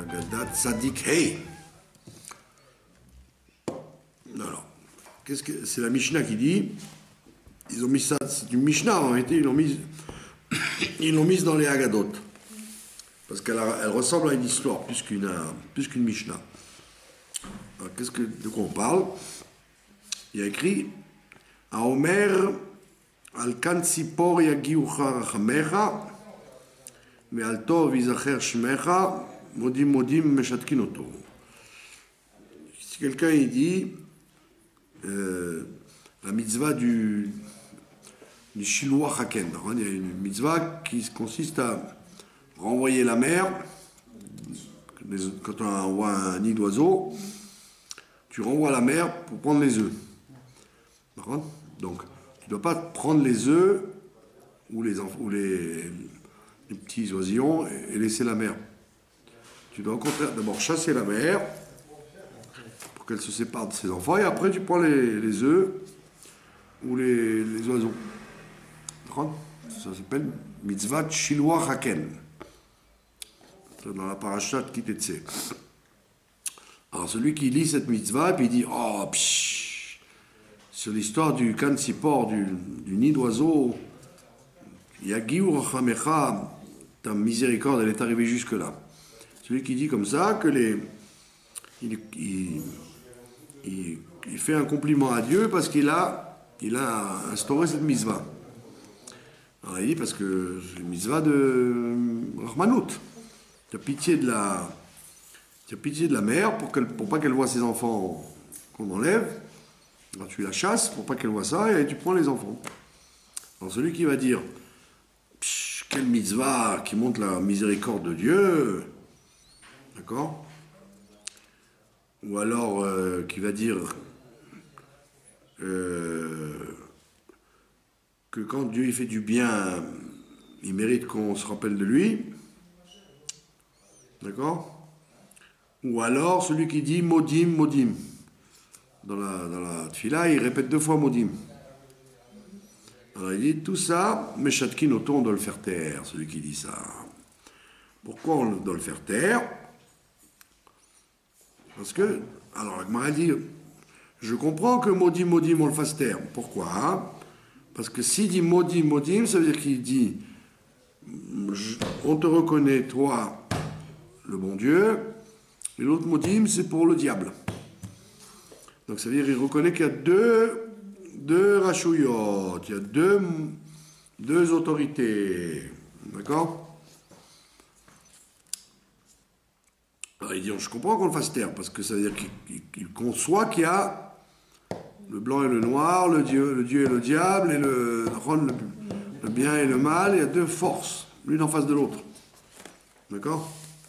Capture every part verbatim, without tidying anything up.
Agadat Tzadik Hey. Alors, qu'est-ce que c'est la Mishnah qui dit? Ils ont mis ça, c'est une Mishnah en réalité, ils l'ont mise, ils l'ont mise dans les Agadot. Parce qu'elle a, elle ressemble à une histoire plus qu'une, plus qu'une Mishnah. Alors, qu'est-ce que, de quoi on parle? Il y a écrit à Omer al kan tzipor yagiucha rachamecha ve'al tov yizacher shmecha modim modim meshatkin oto. Si quelqu'un il dit euh, la mitzvah du du shiloah haken, il y a une mitzvah qui consiste à renvoyer la mère. Quand on envoie un nid d'oiseau, tu renvoies la mère pour prendre les œufs. Donc, tu ne dois pas prendre les œufs ou les, ou les, les petits oisillons et laisser la mère. Tu dois au contraire d'abord chasser la mère pour qu'elle se sépare de ses enfants et après tu prends les, les œufs ou les, les oiseaux. Ça s'appelle mitzvah shiloah haken. Dans la parashat Kitetse. Alors celui qui lit cette mitzvah, puis il dit oh, psh, sur l'histoire du kan tzipor, du, du nid d'oiseau, Yagiu rachamecha, ta miséricorde, elle est arrivée jusque-là. Celui qui dit comme ça, que les, il, il, il, il fait un compliment à Dieu parce qu'il a, il a instauré cette mitzvah. Alors il dit parce que c'est une mitzvah de Rahmanout. Tu as pitié de la, tu as pitié de la mère pour qu'elle, pour pas qu'elle voie ses enfants qu'on enlève. Alors tu la chasses pour pas qu'elle voie ça et tu prends les enfants. Alors celui qui va dire quelle mitzvah qui montre la miséricorde de Dieu, d'accord? Ou alors euh, qui va dire euh, que quand Dieu il fait du bien, il mérite qu'on se rappelle de lui. D'accord? Ou alors celui qui dit modim, modim. Dans la, dans la tfila, il répète deux fois modim. Alors il dit tout ça, meshatkin oto, on doit le faire taire, celui qui dit ça. Pourquoi on doit le faire taire? Parce que, alors la Gemara dit, je comprends que modim, modim, on le fasse taire. Pourquoi? Parce que s'il dit modim, modim, ça veut dire qu'il dit on te reconnaît, toi, le bon Dieu, et l'autre modim, c'est pour le diable. Donc ça veut dire qu'il reconnaît qu'il y a deux, deux rachouillotes, il y a deux, deux autorités. D'accord? Alors il dit, je comprends qu'on le fasse taire, parce que ça veut dire qu'il, qu'il conçoit qu'il y a le blanc et le noir, le Dieu, le Dieu et le diable, et le, le, le bien et le mal, il y a deux forces, l'une en face de l'autre. D'accord?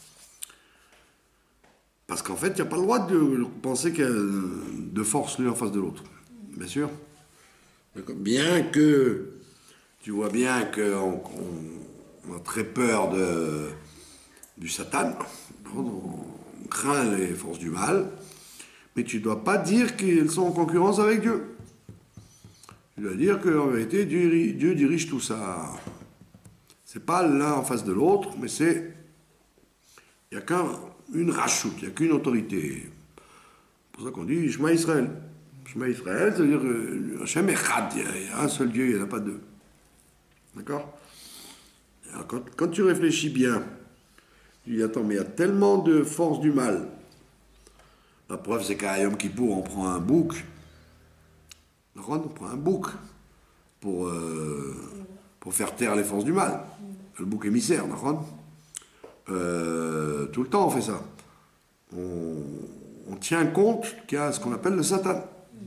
Parce qu'en fait, il n'y a pas le droit de penser qu'il y a deux forces l'une en face de l'autre. Bien sûr. Bien que, tu vois bien qu'on on, on a très peur de, du Satan, on craint les forces du mal, mais tu ne dois pas dire qu'elles sont en concurrence avec Dieu. Tu dois dire qu'en vérité, Dieu, Dieu dirige tout ça. Ce n'est pas l'un en face de l'autre, mais c'est... Il n'y a qu'un... une rachout, il n'y a qu'une autorité. C'est pour ça qu'on dit Shema Israël. Shema Israël, c'est-à-dire que Hashem Echad, il y a un seul Dieu, il n'y en a pas deux. D'accord? Alors quand, quand tu réfléchis bien, tu dis attends, mais il y a tellement de forces du mal. La preuve, c'est qu'à Yom Kippour, on prend un bouc. On prend un bouc pour, euh, pour faire taire les forces du mal. Le bouc émissaire, d'accord? Euh, tout le temps on fait ça. On, on tient compte qu'il y a ce qu'on appelle le Satan.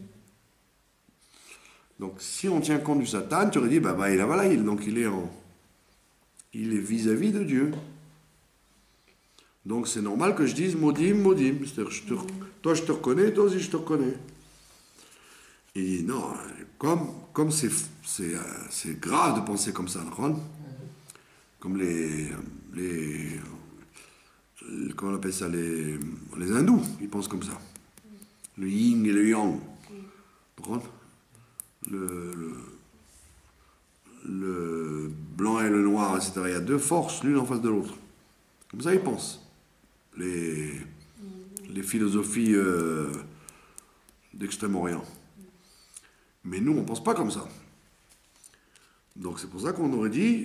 Donc si on tient compte du Satan, tu aurais dit bah, bah il a voilà, il, donc il est en, il est vis-à-vis de Dieu. Donc c'est normal que je dise modim, modim. C'est-à-dire je te, toi je te reconnais, toi aussi je te reconnais. Il dit non, comme comme c'est c'est c'est grave de penser comme ça, non? Comme les, les, comment on appelle ça, les, les hindous, ils pensent comme ça. Le yin et le yang. Le, le, le blanc et le noir, et cetera. Il y a deux forces, l'une en face de l'autre. Comme ça, ils pensent. les, les philosophies euh, d'Extrême-Orient. Mais nous, on ne pense pas comme ça. Donc c'est pour ça qu'on aurait dit,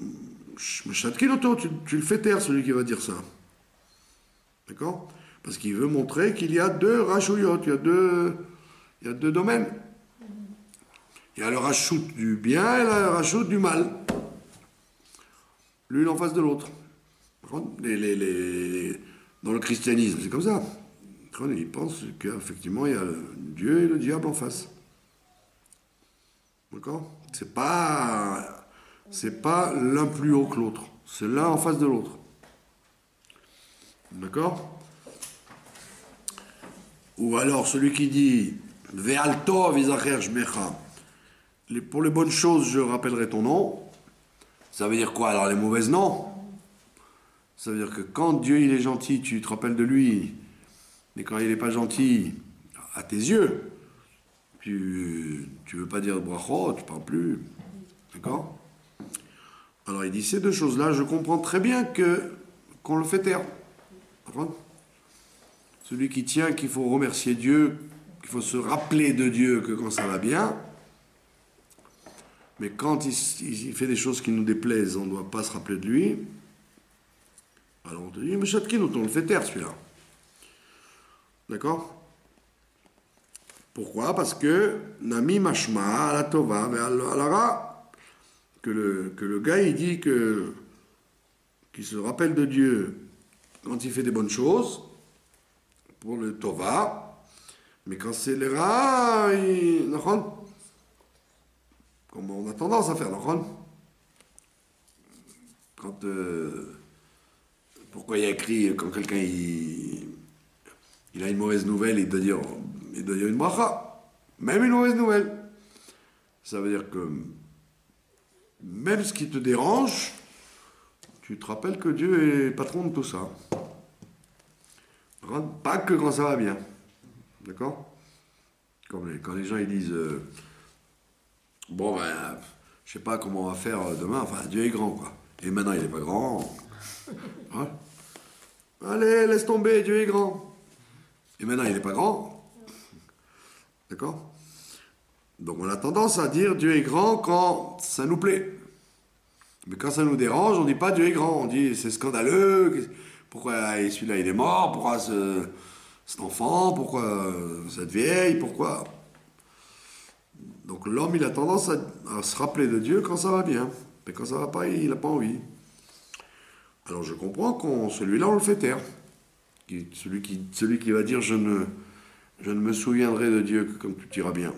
tu, tu le fais taire, celui qui va dire ça. D'accord? Parce qu'il veut montrer qu'il y a deux rachouyot, il y a deux, il y a deux domaines. Il y a le rachout du bien et le rachout du mal. L'une en face de l'autre. Les, les, les, dans le christianisme, c'est comme ça. Ils pensent qu'effectivement, il y a Dieu et le diable en face. D'accord? C'est pas, c'est pas l'un plus haut que l'autre. C'est l'un en face de l'autre. D'accord? Ou alors celui qui dit Ve'al tov izacher shmecha. Pour les bonnes choses, je rappellerai ton nom. Ça veut dire quoi? Alors les mauvaises, non. Ça veut dire que quand Dieu il est gentil, tu te rappelles de lui. Mais quand il n'est pas gentil, à tes yeux, tu ne veux pas dire brachot, tu ne parles plus. D'accord? Alors il dit ces deux choses-là, je comprends très bien que qu'on le fait taire. Celui qui tient qu'il faut remercier Dieu, qu'il faut se rappeler de Dieu que quand ça va bien. Mais quand il, il fait des choses qui nous déplaisent, on ne doit pas se rappeler de lui. Alors on te dit, mais Chatkin, on le fait taire celui-là. D'accord? Pourquoi? Parce que Nami Mashma, la Tova, mais Alara, que le, que le gars il dit que qu'il se rappelle de Dieu quand il fait des bonnes choses, pour le Tova, mais quand c'est les rats, il. Comme on a tendance à faire, quand. Euh, pourquoi il y a écrit, quand quelqu'un il, il a une mauvaise nouvelle, il doit dire, il doit dire une bracha, même une mauvaise nouvelle. Ça veut dire que même ce qui te dérange, tu te rappelles que Dieu est patron de tout ça. Pas que quand ça va bien. D'accord? Comme les, quand les gens ils disent euh, bon ben je sais pas comment on va faire demain, enfin Dieu est grand quoi. Et maintenant il est pas grand. Hein? Allez, laisse tomber, Dieu est grand. Et maintenant il est pas grand. D'accord? Donc on a tendance à dire Dieu est grand quand ça nous plaît. Mais quand ça nous dérange, on dit pas Dieu est grand, on dit c'est scandaleux. Pourquoi celui-là il est mort? Pourquoi ce, cet enfant? Pourquoi cette vieille? Pourquoi? Donc l'homme il a tendance à, à se rappeler de Dieu quand ça va bien. Mais quand ça va pas, il n'a pas envie. Alors je comprends qu'on celui-là on le fait taire. Celui qui, celui qui va dire je ne, je ne me souviendrai de Dieu que quand tout ira bien.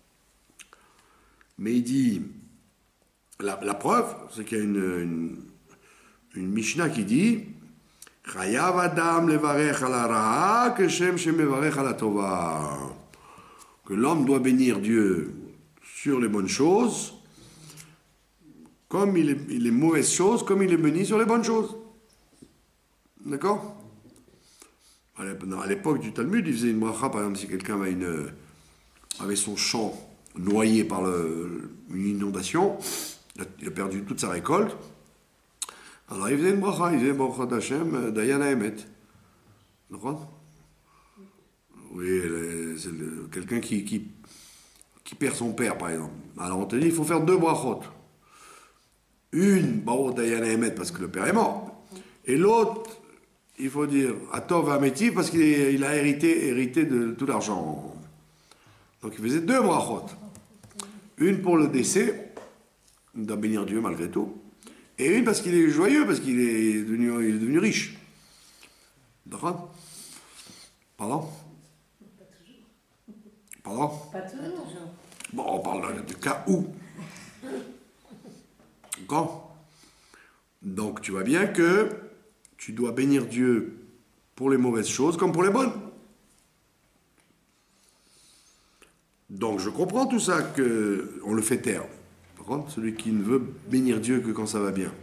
Mais il dit, la, la preuve, c'est qu'il y a une, une, une Mishnah qui dit Chayav Adam levarech ala ra'a keshem shemevarech ala tova. Que l'homme doit bénir Dieu sur les bonnes choses, comme il est, il est mauvaises choses, comme il est béni sur les bonnes choses. D'accord? À l'époque du Talmud, il faisait une bracha, par exemple, si quelqu'un avait, une, avait son champ noyé par le, une inondation, il a perdu toute sa récolte. Alors il faisait une bracha, il faisait bracha d'Hachem, Dayan Haemet. D'accord? Oui, c'est quelqu'un qui, qui, qui perd son père, par exemple. Alors on te dit, il faut faire deux brachot. Une, Baruch Dayan Haemet, parce que le père est mort. Et l'autre, il faut dire Atov Hametiv, parce qu'il il a hérité, hérité de tout l'argent. Donc il faisait deux brachot. Une pour le décès, il doit bénir Dieu malgré tout. Et une parce qu'il est joyeux, parce qu'il est devenu, il est devenu riche. D'accord? Pardon? Pas toujours. Pardon? Pas toujours. Bon, on parle de cas où. D'accord? Donc tu vois bien que tu dois bénir Dieu pour les mauvaises choses comme pour les bonnes. Donc je comprends tout ça, qu'on le fait taire. Par contre, celui qui ne veut bénir Dieu que quand ça va bien.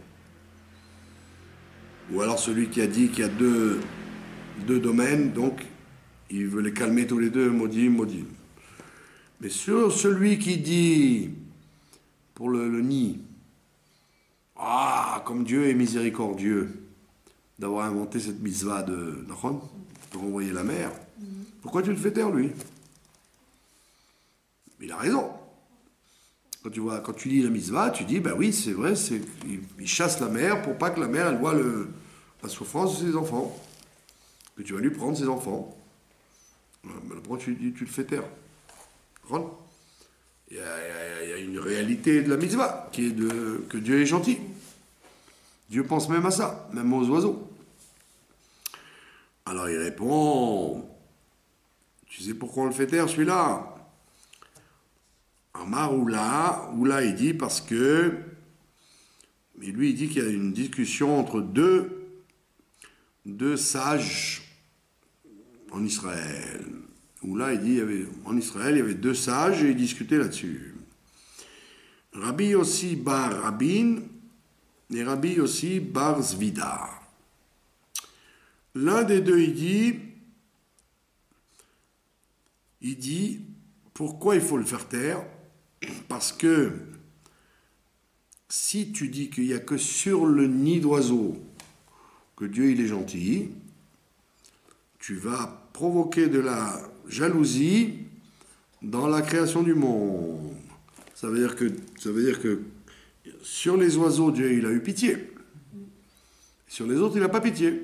Ou alors celui qui a dit qu'il y a deux, deux domaines, donc il veut les calmer tous les deux, maudit, maudit. Mais sur celui qui dit, pour le, le nid, ah, comme Dieu est miséricordieux, d'avoir inventé cette mitzvah de, de renvoyer la mer. Pourquoi tu le fais taire, lui? Il a raison. Quand tu, vois, quand tu lis la mitzvah, tu dis, ben oui, c'est vrai, c'est, il, il chasse la mère pour pas que la mère, elle voit le, la souffrance de ses enfants. Que tu vas lui prendre ses enfants. Mais pourquoi tu, tu le fais taire? Il y, a, il y a une réalité de la mitzvah, qui est de, que Dieu est gentil. Dieu pense même à ça, même aux oiseaux. Alors il répond, tu sais pourquoi on le fait taire, celui-là? Amar Oula, Oula il dit parce que, mais lui il dit qu'il y a une discussion entre deux, deux sages en Israël. Oula il dit, il y avait, en Israël il y avait deux sages et ils discutaient là-dessus. Rabbi Yossi bar Rabin et Rabbi Yossi bar Zvida. L'un des deux il dit, il dit, pourquoi il faut le faire taire? Parce que si tu dis qu'il n'y a que sur le nid d'oiseau que Dieu il est gentil, tu vas provoquer de la jalousie dans la création du monde. Ça veut dire que, ça veut dire que sur les oiseaux, Dieu il a eu pitié. Sur les autres, il n'a pas pitié.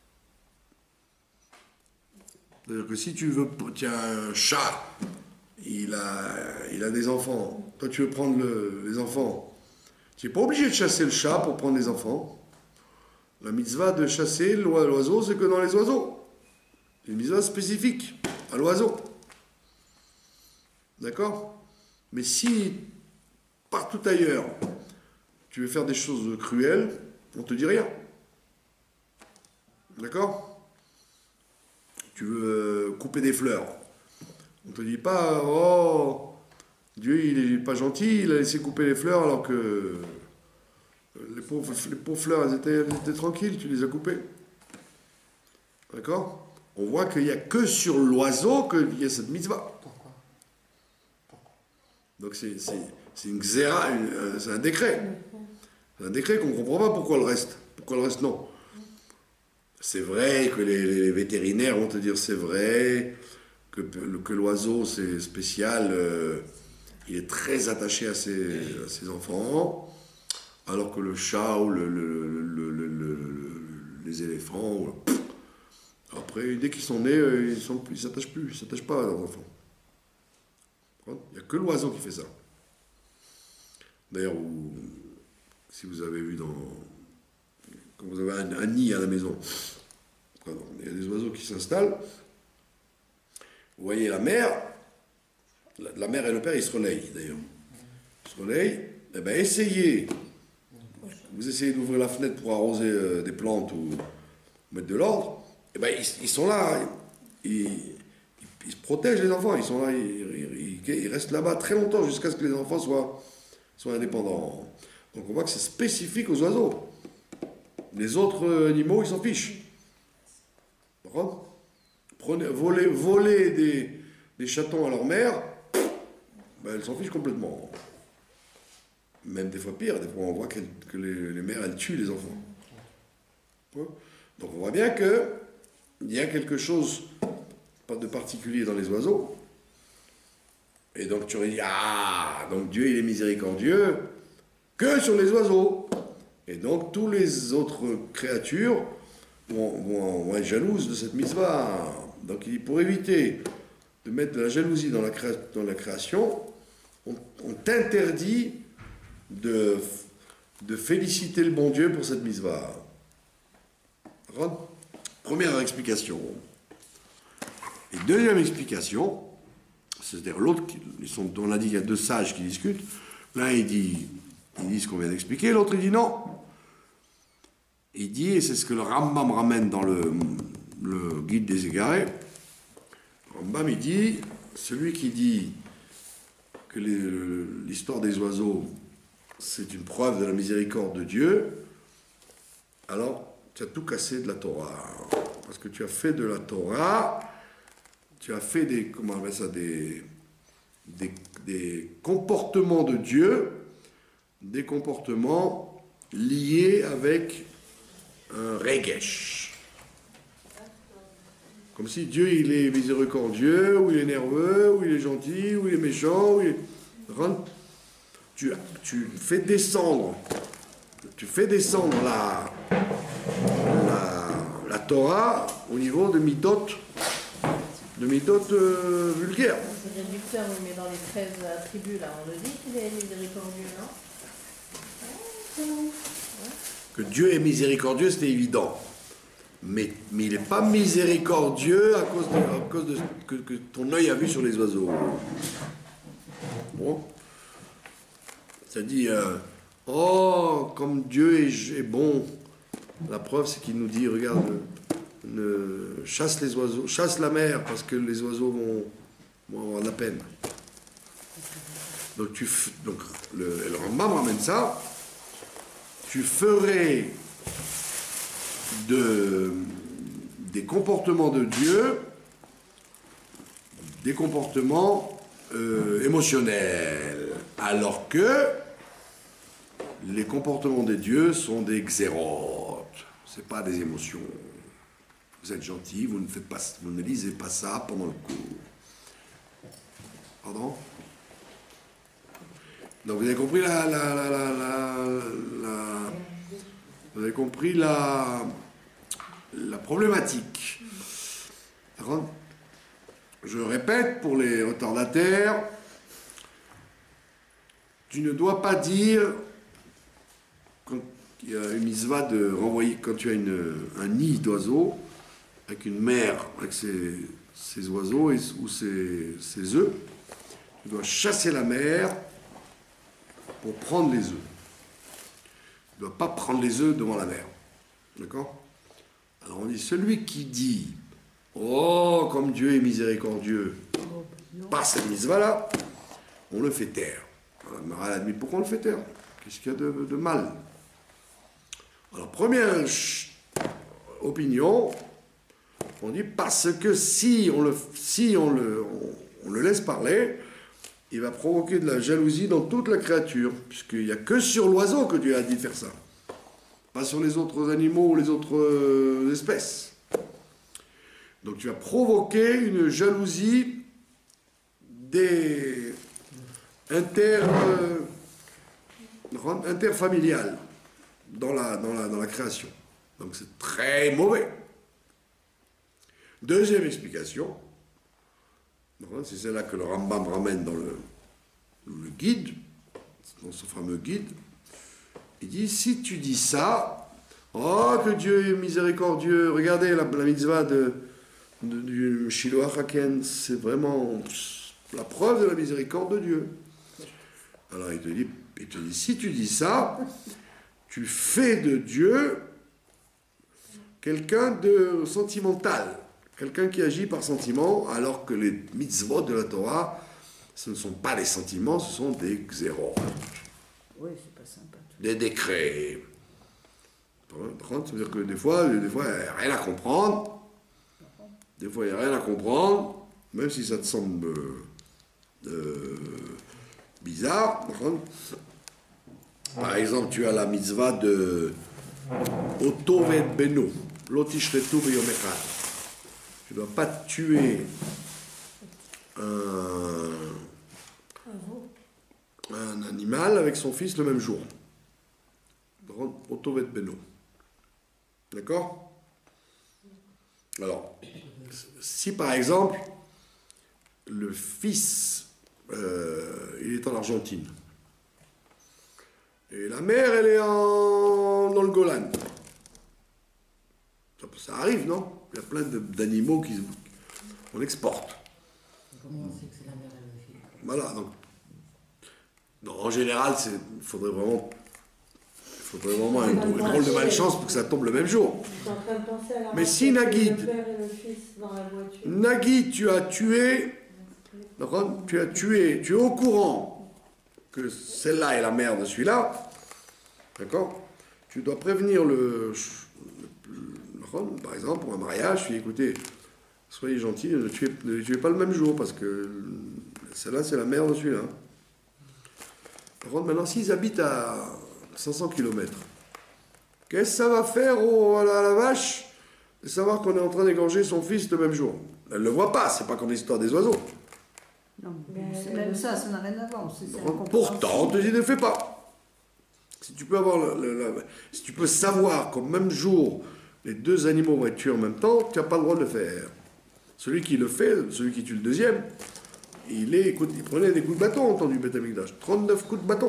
C'est-à-dire que si tu veux, tu as un chat, il a, il a des enfants. Toi, tu veux prendre le, les enfants. Tu n'es pas obligé de chasser le chat pour prendre les enfants. La mitzvah de chasser l'oiseau, c'est que dans les oiseaux. C'est une mitzvah spécifique à l'oiseau. D'accord? Mais si, partout ailleurs, tu veux faire des choses cruelles, on ne te dit rien. D'accord? Tu veux couper des fleurs. On ne te dit pas, oh, Dieu il n'est pas gentil, il a laissé couper les fleurs alors que les pauvres, les pauvres fleurs, elles étaient, elles étaient tranquilles, tu les as coupées. D'accord? On voit qu'il n'y a que sur l'oiseau qu'il y a cette mitzvah. Pourquoi? Pourquoi? Donc c'est, c'est, c'est une xéra, une, c'est un décret. C'est un décret qu'on ne comprend pas pourquoi le reste. Pourquoi le reste non. C'est vrai que les, les vétérinaires vont te dire c'est vrai, que, que l'oiseau c'est spécial, euh, il est très attaché à ses, à ses enfants, alors que le chat ou le, le, le, le, le, les éléphants, pff, après dès qu'ils sont nés, ils ne s'attachent plus, ils ne s'attachent pas à leurs enfants. Il n'y a que l'oiseau qui fait ça. D'ailleurs, vous, si vous avez vu dans... Quand vous avez un, un nid à la maison, il y a des oiseaux qui s'installent, vous voyez la mère, la, la mère et le père, ils se relayent d'ailleurs. Ils se relayent, et bien essayez, vous essayez d'ouvrir la fenêtre pour arroser euh, des plantes ou mettre de l'ordre, et bien ils, ils sont là, ils, ils, ils se protègent les enfants, ils sont là, ils, ils, ils restent là-bas très longtemps jusqu'à ce que les enfants soient, soient indépendants. Donc on voit que c'est spécifique aux oiseaux. Les autres animaux, ils s'en fichent. Prenez, voler, voler des, des chatons à leur mère, ben elles s'en fichent complètement. Même des fois pire, des fois on voit que les, les mères, elles tuent les enfants. Donc on voit bien qu'il y a quelque chose de particulier dans les oiseaux. Et donc tu aurais dit, ah, donc Dieu il est miséricordieux que sur les oiseaux. Et donc, toutes les autres créatures vont, vont, vont être jalouses de cette mitzvah. Donc, pour éviter de mettre de la jalousie dans la, créa, dans la création, on, on t'interdit de, de féliciter le bon Dieu pour cette mitzvah. Première explication. Et deuxième explication, c'est-à-dire l'autre, ils sont, on a dit qu'il y a deux sages qui discutent. L'un, il dit... Il dit ce qu'on vient d'expliquer, l'autre il dit non. Il dit, et c'est ce que le Rambam ramène dans le, le guide des égarés, le Rambam il dit, celui qui dit que les, l'histoire des oiseaux c'est une preuve de la miséricorde de Dieu, alors tu as tout cassé de la Torah. Parce que tu as fait de la Torah, tu as fait des, comment on appelle ça, des, des, des comportements de Dieu, des comportements liés avec un regesh. Comme si Dieu il est miséricordieux, ou il est nerveux, ou il est gentil, ou il est méchant, ou il est... Tu, tu fais descendre, tu fais descendre la, la, la Torah au niveau de midot, de midot euh, vulgaires. C'est réducteur, mais dans les treize attributs, là, on le dit qu'il est miséricordieux, non? Que Dieu est miséricordieux, c'était évident. Mais, mais il n'est pas miséricordieux à cause de, à cause de que, que ton œil a vu sur les oiseaux. Bon. Ça dit, euh, oh, comme Dieu est, est bon. La preuve, c'est qu'il nous dit, regarde, ne, chasse les oiseaux, chasse la mer, parce que les oiseaux vont, vont avoir de la peine. Donc, tu, donc le, le Rambam ramène ça. Tu ferais de, des comportements de Dieu des comportements euh, émotionnels, alors que les comportements des dieux sont des xérotes, c'est pas des émotions. Vous êtes gentil, vous ne faites pas, vous ne lisez pas ça pendant le cours. Pardon? Donc vous avez compris la, la, la, la, la, la vous avez compris la, la problématique. Je répète pour les retardataires, tu ne dois pas dire quand il y a une mitzvah de renvoyer, quand tu as une, un nid d'oiseaux avec une mère avec ses, ses oiseaux et, ou ses, ses œufs, tu dois chasser la mère pour prendre les œufs. Tu ne dois pas prendre les œufs devant la mère. D'accord? Alors on dit, celui qui dit « Oh, comme Dieu est miséricordieux » par cette mitzvah-là, on le fait taire. Alors, Maral admet pourquoi on le fait taire? Qu'est-ce qu'il y a de, de mal? Alors, première opinion, on dit parce que si on le, si on le, on, on le laisse parler, il va provoquer de la jalousie dans toute la créature, puisqu'il n'y a que sur l'oiseau que Dieu a dit de faire ça, pas sur les autres animaux ou les autres euh, espèces. Donc tu vas provoquer une jalousie des inter, euh, interfamiliales dans la, dans, la, dans la création. Donc c'est très mauvais. Deuxième explication, c'est celle-là que le Rambam ramène dans le, le guide, dans son fameux guide. Il dit, si tu dis ça, oh que Dieu est miséricordieux, regardez la, la mitzvah de, de, du Shiloh HaKen, c'est vraiment la preuve de la miséricorde de Dieu. Alors il te dit, il te dit, si tu dis ça, tu fais de Dieu quelqu'un de sentimental, quelqu'un qui agit par sentiment, alors que les mitzvot de la Torah, ce ne sont pas des sentiments, ce sont des xéros. Oui, c'est pas sympa. Des décrets. Ça veut dire que des fois, des fois, il n'y a rien à comprendre. Des fois, il n'y a rien à comprendre, même si ça te semble euh, bizarre. Par exemple, tu as la mitzvah de Otovet Beno, Lotishretu Beyom Echad. Tu ne dois pas tuer un, un animal avec son fils le même jour. Otovet Beno. D'accord? Alors, si par exemple, le fils, euh, il est en Argentine, et la mère, elle est en, dans le Golan, ça, ça arrive, non? Il y a plein de, d'animaux qu'on exporte. Comment on sait que c'est la mère et le fils? Voilà, donc, non, en général, il faudrait vraiment... Il faudrait vraiment une, une drôle de malchance pour que ça tombe le même jour. Je suis en train de penser à la Mais si Naguide, le père et le fils dans la voiture. Naguide, tu as tué, tu as tué, tu es au courant que celle-là est la mère de celui-là, d'accord? Tu dois prévenir le, le, le, par exemple, pour un mariage, tu dis, écoutez, soyez gentils, ne tuez, ne tuez pas le même jour, parce que celle-là, c'est la mère de celui-là. Par contre, maintenant, s'ils habitent à cinq cents kilomètres, Qu'est-ce que ça va faire au- à, la, à la vache de savoir qu'on est en train d'égorger son fils le même jour? Elle ne le voit pas, c'est pas comme l'histoire des oiseaux. Non, Mais- c'est- même ça, ça n'a rien à voir. c'est- c'est Pourtant, on te incompréhensible. dit ne fais pas. Si tu peux avoir le- le- le- si tu peux savoir qu'au même jour, les deux animaux vont être tués en même temps, tu n'as pas le droit de le faire. Celui qui le fait, celui qui tue le deuxième, il, est, écoute, il prenait des coups de bâton, entendu Beth Amikdash. trente-neuf coups de bâton.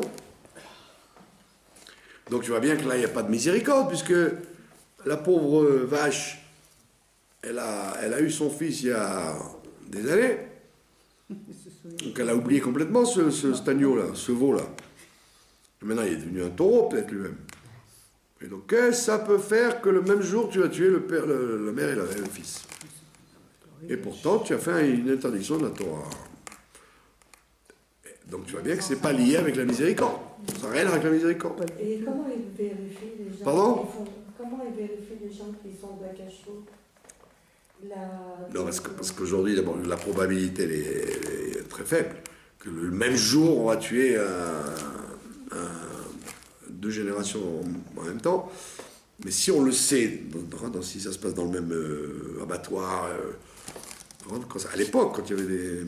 Donc tu vois bien que là, il n'y a pas de miséricorde, puisque la pauvre vache, elle a, elle a eu son fils il y a des années. Donc elle a oublié complètement ce, ce, cet agneau-là, ce veau-là. Et maintenant, il est devenu un taureau, peut-être lui-même. Et donc, qu'est-ce que ça peut faire que le même jour, tu as tué le père, le, la mère et, la, et le fils? Et pourtant, tu as fait une interdiction de la Torah. Donc, tu vois bien que ce n'est pas lié avec la miséricorde. Ça n'a rien avec la miséricorde. Et comment ils vérifient les gens Pardon qui font, comment ils vérifient les gens qui font de la cachot? La... Non, parce, que, parce qu'aujourd'hui, d'abord, la probabilité elle est, elle est très faible. Que le même jour, on va tuer un, un, deux générations en, en même temps. Mais si on le sait, dans, dans, si ça se passe dans le même euh, abattoir, euh, quand ça, à l'époque, quand il y avait des,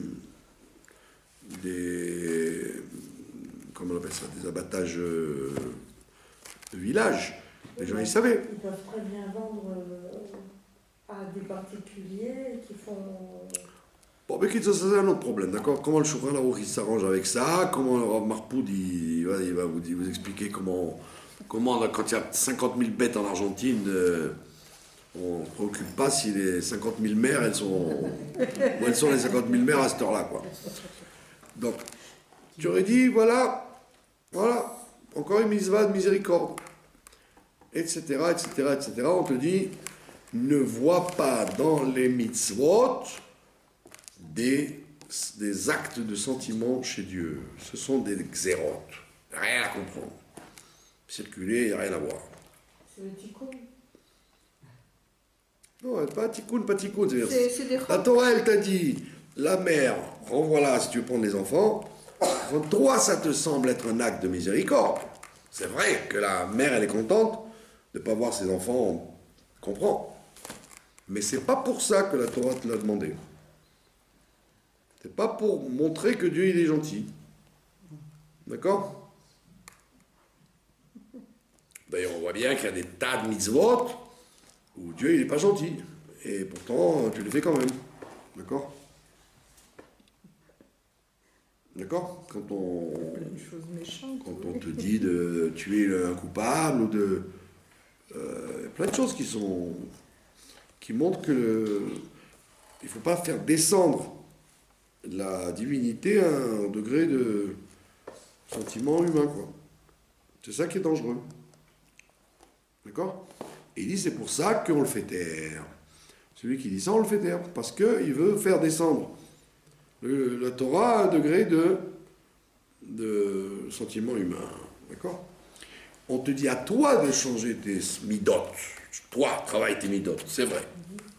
des, comment on appelle ça, des abattages euh, de village, les gens ils savaient. Ils peuvent très bien vendre euh, à des particuliers qui font... Bon, mais ça, c'est un autre problème, d'accord? Comment le Shulchan Aruch il s'arrange avec ça? Comment le Rav Marpoud il, il, va, il va vous, vous expliquer comment, comment, quand il y a cinquante mille bêtes en Argentine, euh, on ne se préoccupe pas si les cinquante mille mères, elles sont, où elles sont les cinquante mille mères à cette heure-là, quoi. Donc, tu aurais dit, voilà, voilà, encore une mitzvah de miséricorde, et cetera, et cetera, et cetera. On te dit, ne vois pas dans les mitzvot Des, des actes de sentiment chez Dieu. Ce sont des xérotes. Rien à comprendre. Circuler, il n'y a rien à voir. C'est le tikkun. Non, pas tikkun, pas tikkun. C'est-à-dire, C'est- c'est des la Torah, elle t'a dit, la mère, renvoie-la si tu veux prendre les enfants. Toi, ça te semble être un acte de miséricorde. C'est vrai que la mère, elle est contente de ne pas voir ses enfants, on comprend. Mais c'est pas pour ça que la Torah te l'a demandé. C'est pas pour montrer que Dieu il est gentil. D'accord? D'ailleurs, on voit bien qu'il y a des tas de mitzvot où Dieu il n'est pas gentil. Et pourtant, tu le fais quand même. D'accord? D'accord? Quand on, Plein de choses méchantes. quand oui. on te dit de tuer un coupable ou de... Euh, plein de choses qui sont... qui montrent que le, il ne faut pas faire descendre la divinité à un degré de sentiment humain, quoi. C'est ça qui est dangereux. D'accord? Et il dit, c'est pour ça qu'on le fait taire. Celui qui dit ça, on le fait taire, parce qu'il veut faire descendre le, la Torah à un degré de, de sentiment humain. D'accord? On te dit à toi de changer tes midot. Toi, travaille tes midot, c'est vrai.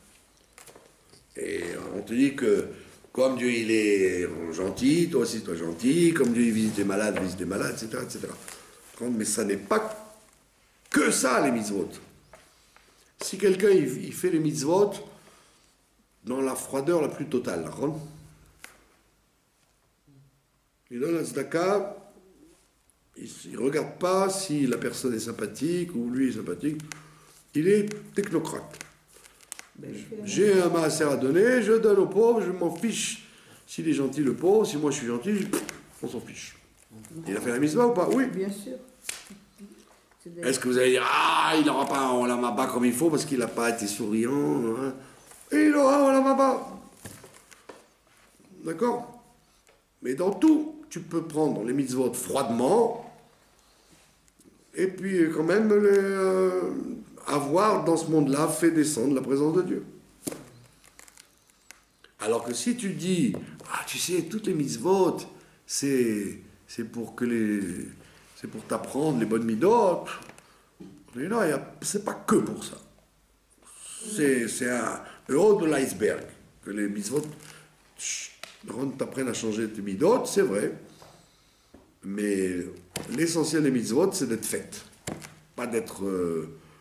Et on te dit que comme Dieu il est gentil, toi aussi toi gentil, comme Dieu il visite les malades, visite les malades, et cetera, et cetera. Mais ça n'est pas que ça les mitzvot. Si quelqu'un il, il fait les mitzvot dans la froideur la plus totale, il donne la tzedaka, il ne regarde pas si la personne est sympathique ou lui est sympathique, il est technocrate. Ben, je fais la même J'ai un maaser à donner, je donne au pauvre, je m'en fiche. S'il est gentil, le pauvre, si moi je suis gentil, on s'en fiche. Il a fait la mitzvah ou pas? Oui. Bien sûr. C'est des- Est-ce que vous allez dire, ah, il n'aura pas un olamaba comme il faut parce qu'il n'a pas été souriant, hein. Et il aura un olamaba. D'accord? Mais dans tout, tu peux prendre les mitzvot froidement et puis quand même les, euh, avoir dans ce monde-là fait descendre la présence de Dieu. Alors que si tu dis, ah, tu sais, toutes les mitzvot, c'est, c'est pour que les, c'est pour t'apprendre les bonnes midot. Et non, il y a- c'est pas que pour ça. C'est, c'est un, le haut de l'iceberg que les mitzvot t'apprennent à changer tes midot, c'est vrai. Mais l'essentiel des mitzvot, c'est d'être fait, pas d'être euh,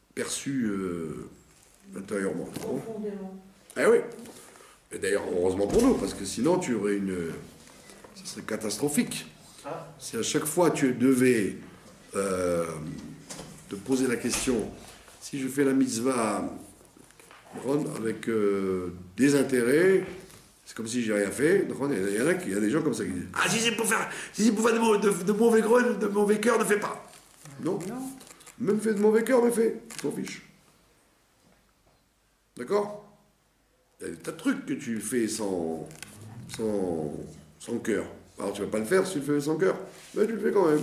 perçu euh, intérieurement. Profondément. Eh oui. Et d'ailleurs, heureusement pour nous, parce que sinon, tu aurais une... Ça serait catastrophique. Ah. Si à chaque fois, tu devais euh, te poser la question, si je fais la mitzvah avec euh, des intérêts, c'est comme si j'ai rien fait. Il y en a, il y a des gens comme ça qui disent, ah, si c'est pour faire, si c'est pour faire de, mauvais- de, de mauvais greux, de mauvais cœur, ne fais pas. Non. Non. Même fait de mauvais cœur, mais fais. Tu t'en fiches. D'accord? Il y a des tas de trucs que tu fais sans, sans, sans cœur. Alors tu vas pas le faire si tu le fais sans cœur, mais tu le fais quand même.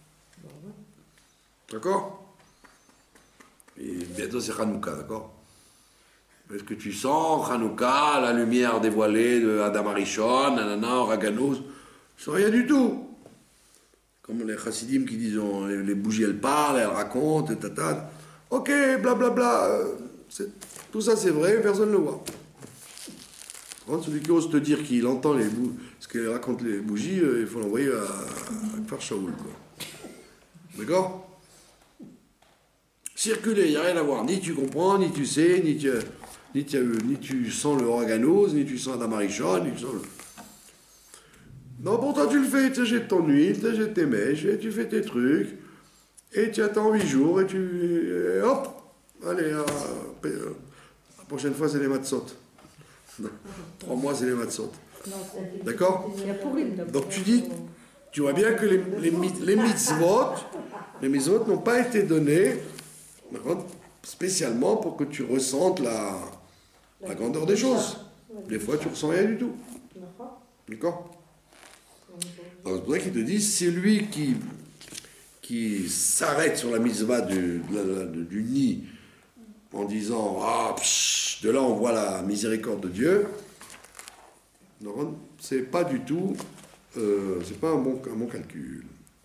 D'accord? Et bientôt c'est Hanouka, d'accord? Est-ce que tu sens Hanouka, la lumière dévoilée de Adam Arishon, nanana, Raganos? Je sens rien du tout. Comme les chassidim qui disent, on- les, les bougies elles parlent, elles racontent, et tata. Ok, blablabla. Bla, bla, euh, c'est- tout ça c'est vrai, personne ne le voit. Quand celui qui ose te dire qu'il entend les bou- ce qu'elle raconte les bougies, euh, il faut l'envoyer à, à faire Shaoul, quoi. D'accord? Circuler, il n'y a rien à voir. Ni tu comprends, ni tu sais, ni tu, ni tu, ni tu sens le organos, ni tu sens la marichonne, ni tu sens le... Non, pourtant tu le fais, tu jettes ton huile, tu jettes tes mèches, et tu fais tes trucs, et tu attends huit jours, et tu... et hop. Allez, euh, euh, la prochaine fois c'est les matzot. Trois mois, c'est les matzot. D'accord? Il y a Pourim d'abord. Donc tu dis, tu vois bien que les, les, mit- les mitzvot, les mitzvot n'ont pas été donnés d'accord, spécialement pour que tu ressentes la, la grandeur des choses. Des fois, tu ressens rien du tout. D'accord? Donc, c'est pour ça qu'il te dit, c'est lui qui, qui s'arrête sur la mitzvah du, de la- de- du nid en disant, ah, psh, de là on voit la miséricorde de Dieu. Non, c'est pas du tout, euh, c'est pas un bon, un bon calcul.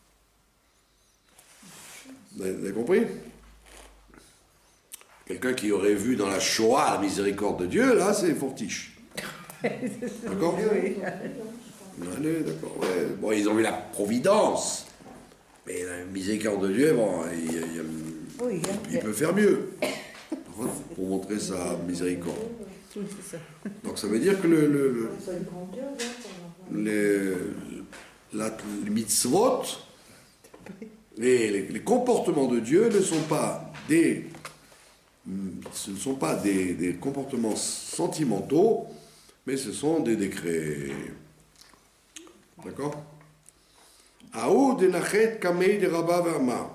Vous avez, vous avez compris? Quelqu'un qui aurait vu dans la Shoah la miséricorde de Dieu, là, c'est fortiche. D'accord? Allez, d'accord, ouais. Bon, ils ont vu la providence, mais la miséricorde de Dieu, bon, il, il- Oui, hein, il peut faire mieux pour montrer sa miséricorde. oui, c'est ça. Donc ça veut dire que le, le- le- C'est une grandeur, là, quand même. les, la, les mitzvot, les, les- les comportements de Dieu ne sont pas des, ce ne sont pas des, des comportements sentimentaux, mais ce sont des décrets. D'accord? Aou de nachet kamei de Rabba Verma.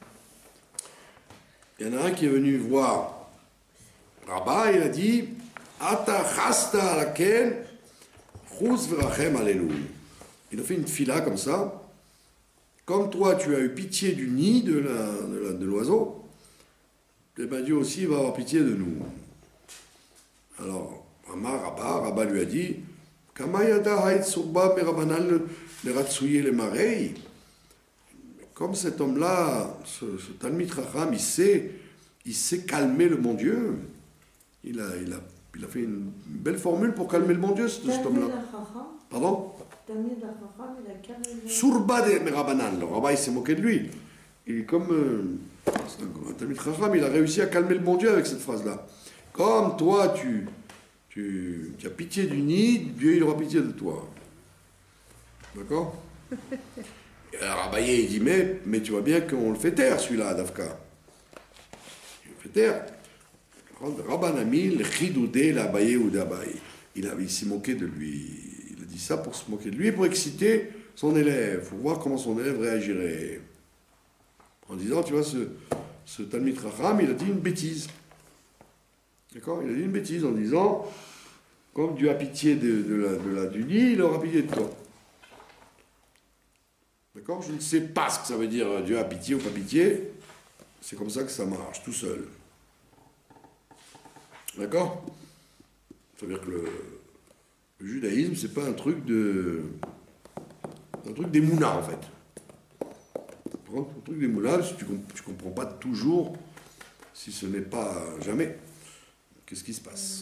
Il y en a un qui est venu voir Rabba, il a dit Ata chasta alaken chus verachem alenu. Il a fait une fila comme ça. Comme toi, tu as eu pitié du nid de la- de la- de l'oiseau, eh ben Dieu aussi va avoir pitié de nous. Alors, Amar Rabba, Rabba lui a dit Kama yada haït surba merabanan le ratsouye le marei. Comme cet homme-là, ce, ce Talmid Chacham, il sait, il sait calmer le bon Dieu. Il a, il a, il a fait une belle formule pour calmer le bon Dieu, ce- cet Tamid homme-là. HaChacham, Pardon? Tamid HaChacham, il a carrément... Surba de Merabanan. Le rabbin, il s'est moqué de lui. Il est comme euh, c'est un, un Talmid Chacham, il a réussi à calmer le bon Dieu avec cette phrase-là. Comme toi, tu, tu, tu as pitié du nid, Dieu, il aura pitié de toi. D'accord? Et alors Abaye, il dit, mais, mais tu vois bien qu'on le fait taire, celui-là, Dafka. Il le fait taire. Rabban Amil, Chidoudé, l'Abaye ou d'Abaye. Il, a- il s'est moqué de lui. Il a dit ça pour se moquer de lui, pour exciter son élève. Il faut voir comment son élève réagirait. En disant, tu vois, ce, ce Talmid Chacham, il a dit une bêtise. D'accord? Il a dit une bêtise en disant, comme Dieu a pitié de, de la, de la, du nid, il aura pitié de toi. D'accord? Je ne sais pas ce que ça veut dire euh, Dieu a pitié ou pas pitié. C'est comme ça que ça marche, tout seul. D'accord? Ça veut dire que le, le judaïsme, c'est pas un truc de. un truc d'émouna, en fait. Un truc d'émouna, si tu ne comprends pas toujours, si ce n'est pas jamais, qu'est-ce qui se passe?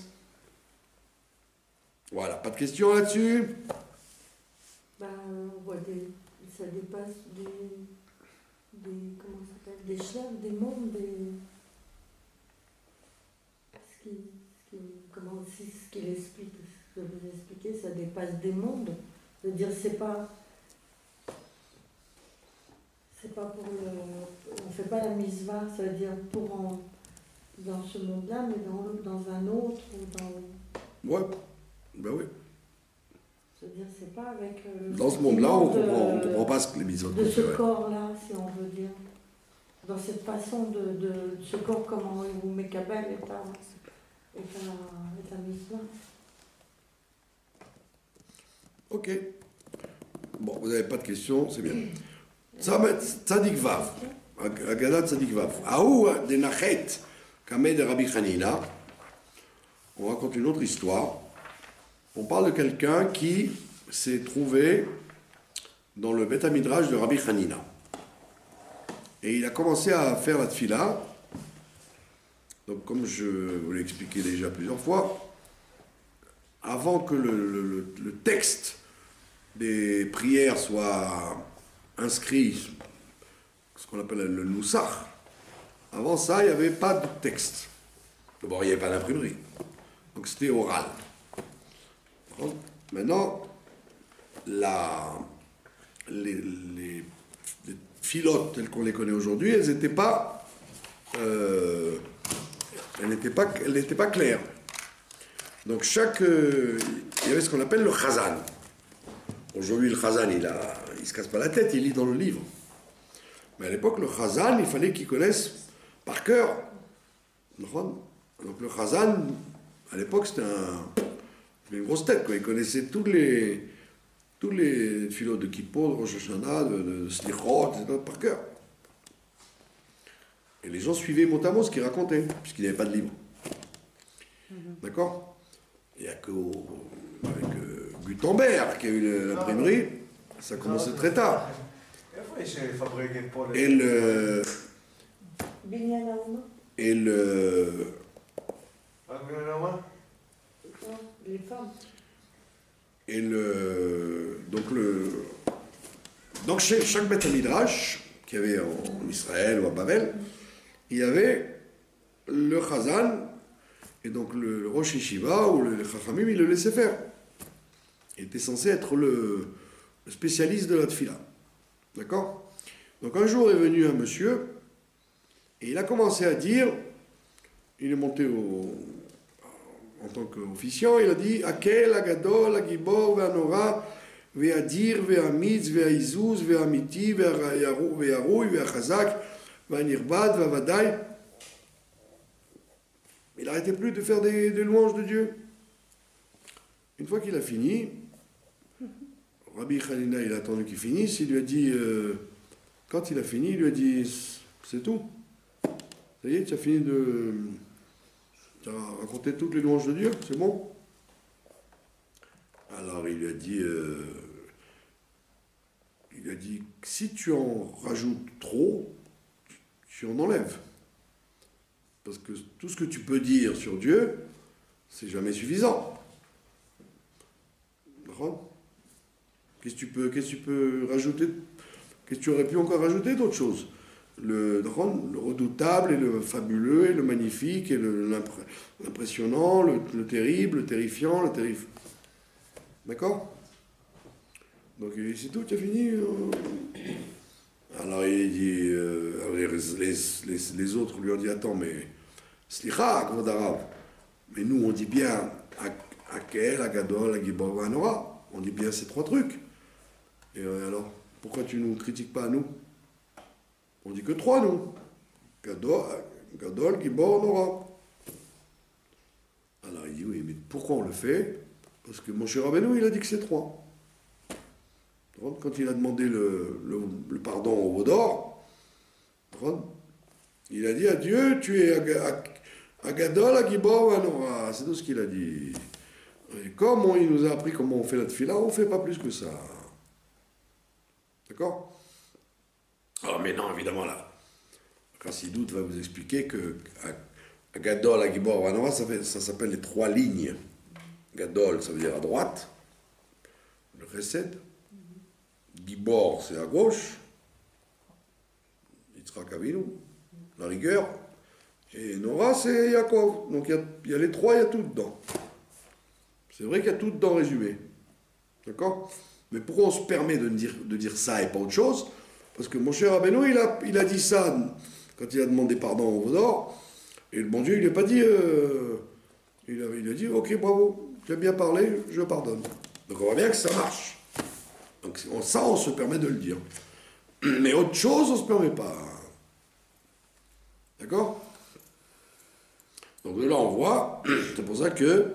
Voilà, pas de questions là-dessus? Ben, on voit des... ça dépasse des... des... comment ça s'appelle? Des schlaves, des mondes, des... ce qui, ce qui, comment aussi, ce qu'il explique, ce que vous expliquez, ça dépasse des mondes. Je veux dire, c'est pas. C'est pas pour le. On fait pas la misva, ça veut dire pour en, dans ce monde-là, mais dans, dans un autre ou dans. Ouais, ben oui. Je veux dire, c'est pas avec. Le Dans ce monde-là, on de- comprend, on comprend pas ce que les mises De ce corps-là, si on veut dire. Dans cette façon de, de, de ce corps, comment vous Mekabel est à, est à, est à misva. Ok. Bon, vous n'avez pas de questions, c'est bien. Tzadik Vav. Agadat Tzadik Vav. Aou de Nachet, Kameh de Rabbi Hanina. On raconte une autre histoire. On parle de quelqu'un qui s'est trouvé dans le Beth Midrash de Rabbi Hanina. Et il a commencé à faire la tfila. Donc, comme je vous l'ai expliqué déjà plusieurs fois, avant que le, le, le texte des prières soit inscrit, ce qu'on appelle le noussach, avant ça, il n'y avait pas de texte. D'abord, il n'y avait pas d'imprimerie. Donc, c'était oral. Maintenant, la, les, les, les filotes telles qu'on les connaît aujourd'hui, elles n'étaient pas, euh, elles n'étaient pas, elles n'étaient pas claires. Donc chaque, euh, il y avait ce qu'on appelle le chazan. Aujourd'hui, le chazan, il a, il se casse pas la tête, il lit dans le livre. Mais à l'époque, le chazan, il fallait qu'il connaisse par cœur. Donc le chazan, à l'époque, c'était un, une grosse tête, quoi. Il connaissait tous les, tous les philos de Kippo, de Rosh Hashanah, de, de Slichot, et cetera par cœur. Et les gens suivaient mot à mot ce qu'il racontait, puisqu'il n'y avait pas de livre. Mm-hmm. D'accord? Il n'y a qu'avec euh, Gutenberg qui a eu l'imprimerie, ça a commencé très tard. Et le. Et le. Les femmes. Et le. Donc, le. Donc, chez chaque Beth Midrash qu'il y avait en Israël ou à Babel, il y avait le Chazan. Et donc le Rosh Yeshiva ou le Chachamim, il le laissait faire. Il était censé être le, le spécialiste de la tfila. D'accord? Donc un jour est venu un monsieur, et il a commencé à dire, il est monté au, en tant qu'officiant, il a dit, Akel, Agadol, Agibor, Ve'anora, Ve'adir, Ve'amitz, Ve'aizuz, Ve'amiti, Ve'arouy, Ve'achazak, Ve'anirbad, Ve'avadai. Il n'arrêtait plus de faire des, des louanges de Dieu. Une fois qu'il a fini, Rabbi Hanina, il a attendu qu'il finisse, il lui a dit, euh, quand il a fini, il lui a dit, c'est tout. Ça y est, tu as fini de... Tu as raconté toutes les louanges de Dieu, c'est bon? Alors il lui a dit, euh, il lui a dit, si tu en rajoutes trop, tu en enlèves. Parce que tout ce que tu peux dire sur Dieu, c'est jamais suffisant. Qu'est-ce que tu peux, qu'est-ce que tu peux rajouter? Qu'est-ce que tu aurais pu encore rajouter d'autres choses? Le, le redoutable et le fabuleux et le magnifique et le, l'impressionnant, le, le terrible, le terrifiant, le terrifiant. D'accord? Donc c'est tout, tu as fini? Alors il dit, euh, les, les, les, les autres lui ont dit, attends, mais Slicha, grand arabe. Mais nous on dit bien Akel, Agadol, Agibor, Anora. On dit bien ces trois trucs. Et alors, pourquoi tu ne nous critiques pas, nous? On dit que trois, nous. Gadol, Gadol, Gibor, Nora. Alors il dit, oui, mais pourquoi on le fait? Parce que mon cher Rabbeinu, il a dit que c'est trois. Quand il a demandé le, le, le pardon au veau d'or, il a dit à Dieu, tu es Agadol, Agibor, Anora. C'est tout ce qu'il a dit. Et comme on, il nous a appris comment on fait la tefila, on ne fait pas plus que ça. D'accord? Alors, mais non, évidemment, là, Chassidoute va vous expliquer que Agadol, Agibor, Anora, ça, fait, ça s'appelle les trois lignes. Gadol, ça veut dire à droite, le Chesed. Gibor, c'est à gauche. Yitzhak Avinu, la rigueur. Et Nora, c'est Yaakov. Donc il y a, il y a les trois, il y a tout dedans. C'est vrai qu'il y a tout dedans résumé. D'accord? Mais pourquoi on se permet de dire, de dire ça et pas autre chose? Parce que mon cher Rabbeinu, il a, il a dit ça quand il a demandé pardon au Vaudor. Et le bon Dieu, il n'a pas dit... Euh, il, a, il a dit, ok, bravo, tu as bien parlé, je pardonne. Donc on voit bien que ça marche. Donc ça, on se permet de le dire. Mais autre chose, on ne se permet pas. D'accord? Donc de là, on voit, c'est pour ça que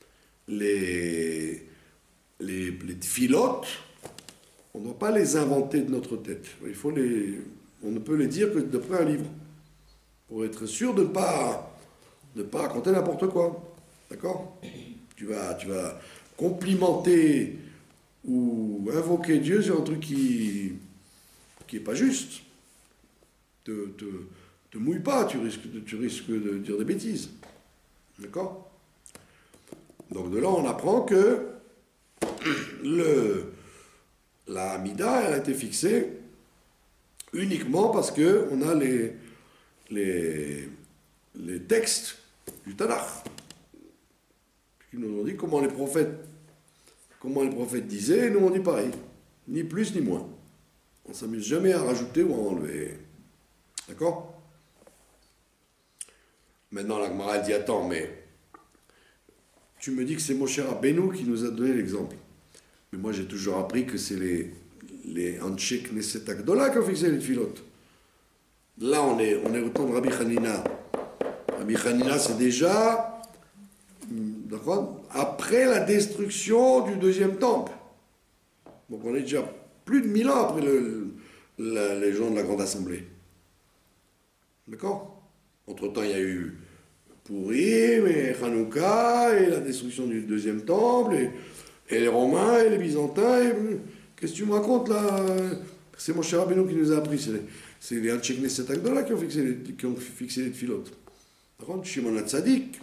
les, les, les filotes, on ne doit pas les inventer de notre tête. Il faut les, on ne peut les dire que d'après un livre, pour être sûr de ne pas, de pas raconter n'importe quoi. D'accord? Tu vas, tu vas complimenter ou invoquer Dieu sur un truc qui qui n'est pas juste. Te, te, te mouille pas, tu risques, de, tu risques de dire des bêtises. D'accord? Donc de là, on apprend que le, la Hamida, elle a été fixée uniquement parce qu'on a les, les, les textes du Tanakh qui nous ont dit comment les prophètes, comment les prophètes disaient, et nous on dit pareil, ni plus ni moins. On ne s'amuse jamais à rajouter ou à enlever. D'accord? Maintenant, la Gemara dit, attends, mais tu me dis que c'est Moshe Rabbeinu qui nous a donné l'exemple. Mais moi, j'ai toujours appris que c'est les, les Anshe Knesset Agdola qui ont fixé les filotes. Là, on est, on est au temps de Rabbi Hanina. Rabbi Hanina, c'est déjà, d'accord, après la destruction du deuxième temple. Donc, on est déjà plus de mille ans après le, la, les gens de la Grande Assemblée. D'accord? Entre-temps, il y a eu Purim et Hanouka et la destruction du deuxième temple et, et les Romains et les Byzantins. Et, qu'est-ce que tu me racontes là? C'est mon cher Rabbeinu qui nous a appris. C'est les, c'est les Anshe Knesset Agdola qui ont fixé les, qui ont fixé les tfilotes. Par contre, Shimon HaTzadik.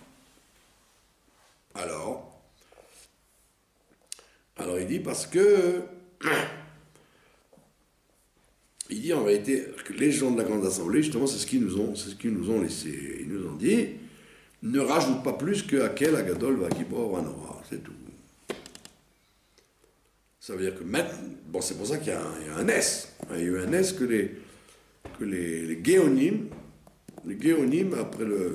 Alors, alors il dit parce que il dit en réalité que les gens de la Grande Assemblée, justement, c'est ce qu'ils nous ont, c'est ce qu'ils nous ont laissé. Ils nous ont dit, ne rajoute pas plus que Hakel, Agadol, Vakibor, Anora, c'est tout. Ça veut dire que maintenant, bon, c'est pour ça qu'il y a un, il y a un S. Il y a eu un S que les, que les, les Géonim, les Géonim, après le,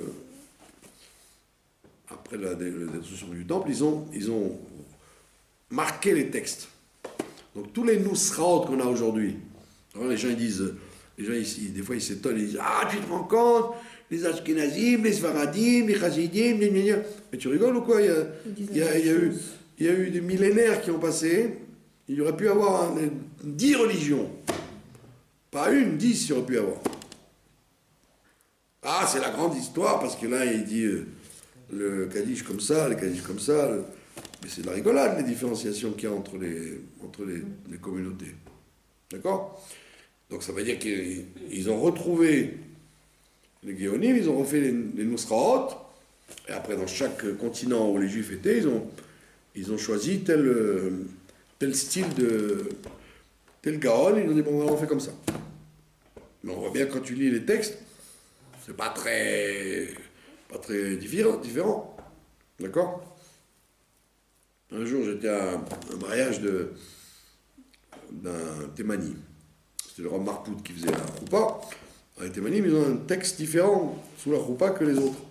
après la, la destruction du temple, ils ont, ils ont marqué les textes. Donc tous les Nusraot qu'on a aujourd'hui, alors les gens ils disent, les gens ici, des fois ils s'étonnent, ils disent, ah tu te rends compte, les Ashkenazim, les Sfaradim, les Chassidim, les Gna. Mais tu rigoles ou quoi? Il y a, il y a, il y a eu, il y a eu des millénaires qui ont passé, il y aurait pu avoir un, dix religions, pas une, dix il y aurait pu avoir. Ah c'est la grande histoire, parce que là il dit euh, le Kaddish comme ça, le Kaddish comme ça, le... mais c'est de la rigolade les différenciations qu'il y a entre les, entre les, les communautés. D'accord? Donc ça veut dire qu'ils ont retrouvé les Géonim, ils ont refait les, les Nusraot, et après dans chaque continent où les Juifs étaient, ils ont, ils ont choisi tel, tel style de tel Gaon, ils ont dit bon on fait comme ça. Mais on voit bien quand tu lis les textes, c'est pas très pas très différent, différent. D'accord? Un jour j'étais à un mariage de d'un Thémani. C'était le Rav Marpoud qui faisait la Choupa. Les Thémanim, ils ont un texte différent sous la Choupa que les autres.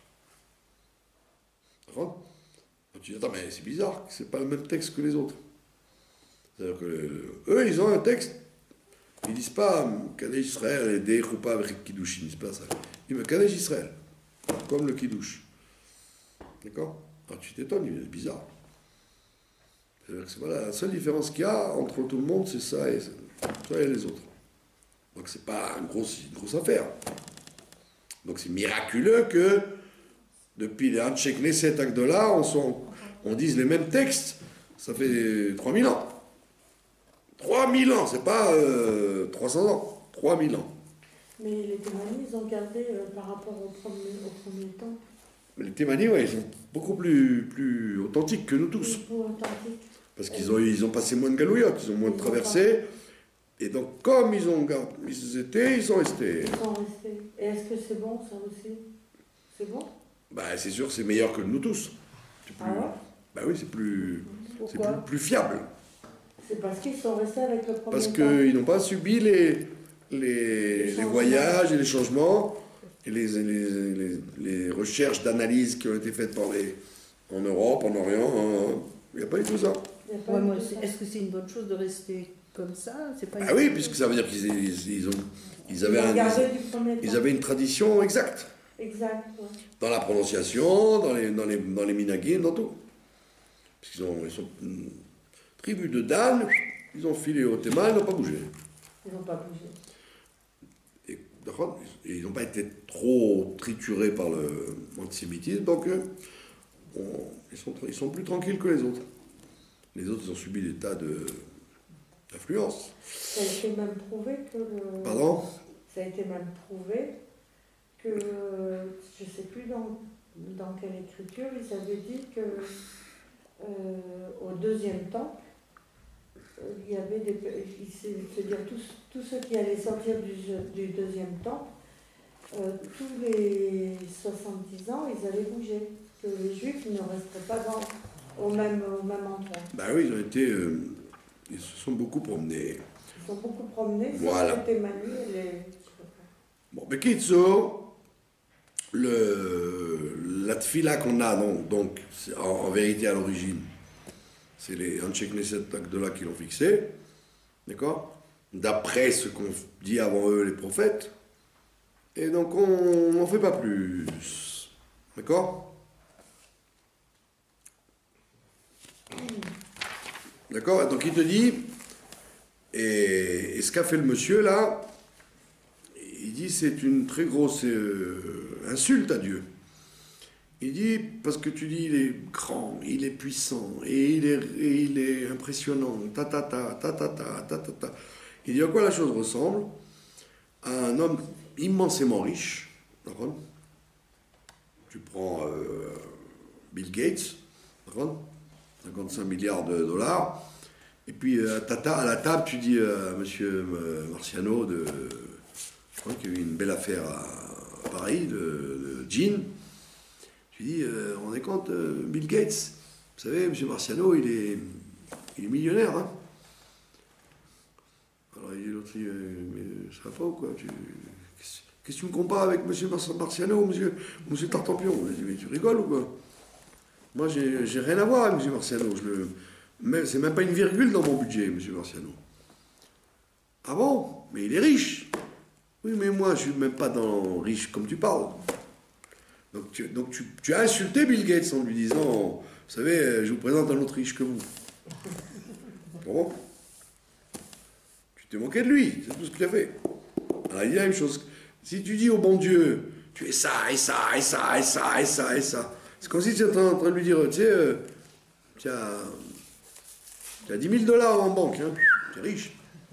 D'accord? Tu dis, attends, mais c'est bizarre, c'est pas le même texte que les autres. C'est-à-dire que eux, ils ont un texte, ils disent pas Kadesh Israël et des Choupa avec Kiddush, ils disent pas ça. Ils disent Kadesh Israël, comme le Kiddush. D'accord? Alors tu t'étonnes, c'est bizarre. C'est-à-dire que c'est voilà, la seule différence qu'il y a entre tout le monde, c'est ça et, ça et les autres. Donc c'est pas une grosse, une grosse affaire. Donc c'est miraculeux que depuis les Anshe Knesset Agdola, on, sont, on dise les mêmes textes. Ça fait trois mille ans. trois mille ans, c'est pas euh, trois cents ans. trois mille ans. Mais les Thémanis, ils ont gardé euh, par rapport au premier, au premier temps. Les Thémanis, ouais, ils sont beaucoup plus, plus authentiques que nous tous. Plus authentique. Parce qu'ils ont, ils ont passé moins de galouillottes, ils ont moins de traversées. Et donc, comme ils ont ils étaient, ils sont restés. Ils sont restés. Et Et est-ce que c'est bon ça aussi? C'est bon? Bah, c'est sûr, c'est meilleur que nous tous. C'est plus- Ah ouais? Bah oui, c'est plus, c'est Pourquoi? plus, plus fiable. C'est parce qu'ils sont restés avec le premier Parce temps. qu'ils n'ont pas subi les, les, les changements. voyages et les changements et les, et les, les, les recherches d'analyse qui ont été faites par les, en Europe, en Orient. hein. Il n'y a pas eu tout ça. Il y a pas Ouais, eu moi, de c'est- ça. est-ce que c'est une bonne chose de rester comme ça? C'est pas une Ah oui, bonne puisque chose. ça veut dire qu'ils ils, ils ont, ils Ils avaient, ont un- gardé du premier ils temps. avaient une tradition exacte. Exact, ouais. Dans la prononciation, dans les, dans les, dans les minagim, dans tout. Parce qu'ils ont, ils sont une tribu de Dan, ils ont filé au Théma, ils n'ont pas bougé. Ils n'ont pas bougé. Et, d'accord, et ils n'ont pas été trop triturés par le l'antisémitisme, donc euh, on- ils, sont, ils sont plus tranquilles que les autres. Les autres, ils ont subi des tas de d'influences. Ça a été même prouvé que le... Pardon? Ça a été même prouvé que, je ne sais plus dans, dans quelle écriture, ils avaient dit que euh, au deuxième temple, euh, il y avait des... il- c'est- C'est-à-dire tous, tous ceux qui allaient sortir du, du deuxième temple, euh, tous les soixante-dix ans, ils allaient bouger. Que les Juifs ne resteraient pas dans, au, même, au même endroit. Ben oui, ils ont été... euh, ils se sont beaucoup promenés. Ils sont beaucoup promenés, Voilà. ça c'était Manu et les... Bon, mais Kitso, le, la tfila qu'on a, donc, donc c'est en, en vérité à l'origine, c'est les Anche Knesset Agdola qui l'ont fixé, d'accord? D'après ce qu'ont dit avant eux les prophètes, et donc on n'en fait pas plus, d'accord? D'accord? Donc il te dit, et, et ce qu'a fait le monsieur là, il dit c'est une très grosse euh, insulte à Dieu. Il dit, parce que tu dis il est grand, il est puissant, et il est, et il est impressionnant, ta ta ta, ta ta ta, ta ta ta. Il dit à quoi la chose ressemble? À un homme immensément riche, d'accord? Tu prends euh, Bill Gates, d'accord? cinquante-cinq milliards de dollars, et puis euh, tata, à la table, tu dis à monsieur euh, Marciano de... Je crois qu'il y a eu une belle affaire à Paris, de, de jean. Tu dis, euh, on est compte, euh, Bill Gates, vous savez, M. Marciano, il est, il est millionnaire. Hein. Alors il dit l'autre, il dit, euh, mais ça va pas ou quoi tu, qu'est-ce, qu'est-ce que tu me compares avec M. Marciano, M. Monsieur Tartampion? Il dit, mais tu rigoles ou quoi? Moi, j'ai, j'ai rien à voir avec M. Marciano. Je le, mais c'est même pas une virgule dans mon budget, M. Marciano. Ah bon? Mais il est riche. Oui, mais moi, je ne suis même pas dans riche comme tu parles. Donc, tu, donc tu, tu as insulté Bill Gates en lui disant, vous savez, je vous présente un autre riche que vous. Bon. Tu t'es moqué de lui, c'est tout ce qu'il a fait. Alors, il dit la même chose. Si tu dis au bon Dieu, tu es ça, et ça, et ça, et ça, et ça, et ça, c'est comme si tu étais en train de lui dire, tu sais, euh, tu as, tu as dix mille dollars en banque, hein, tu es riche.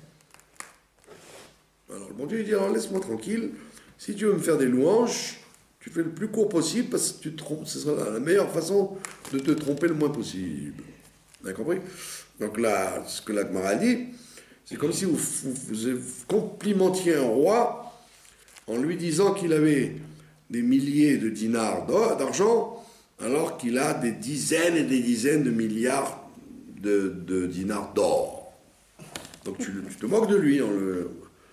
Alors le bon Dieu il dit, alors laisse-moi tranquille, si tu veux me faire des louanges, tu fais le plus court possible parce que tu te trompes, ce sera la meilleure façon de te tromper le moins possible. Vous avez compris? Donc là, ce que la Gemara dit, c'est comme si vous, vous, vous complimentiez un roi en lui disant qu'il avait des milliers de dinars d'argent alors qu'il a des dizaines et des dizaines de milliards de, de dinars d'or. Donc tu, tu te moques de lui en le...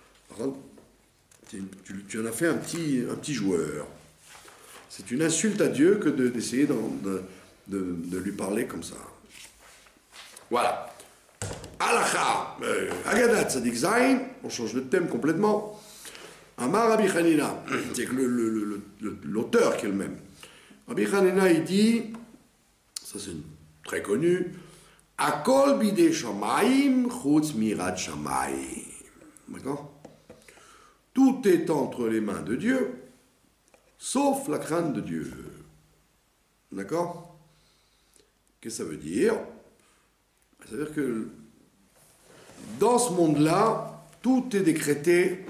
Tu, tu en as fait un petit, un petit joueur. C'est une insulte à Dieu que de, d'essayer de, de, de, de lui parler comme ça. Voilà. Alacha, euh, Agadat Tzadik Zayin, on change de thème complètement. Amar Rabbi Hanina, c'est que le, le, le, le, l'auteur qui est le même. Rabbi Hanina, il dit, ça c'est très connu, Akol bide shamayim chutz mirat shamayim. D'accord? Tout est entre les mains de Dieu, sauf la crainte de Dieu. D'accord? Qu'est-ce que ça veut dire? Ça veut dire que dans ce monde-là, tout est décrété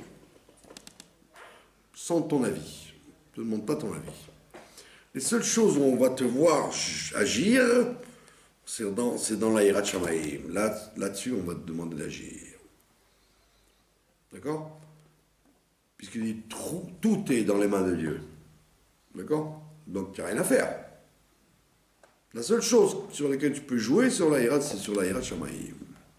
sans ton avis. Je ne demande pas ton avis. Les seules choses où on va te voir agir, c'est dans, c'est dans la Hirat Shamayim. Là, là-dessus, on va te demander d'agir. D'accord? Puisqu'il dit tout, tout est dans les mains de Dieu. D'accord? Donc il n'y a rien à faire. La seule chose sur laquelle tu peux jouer sur la hirat, c'est sur la hirat shamaïm.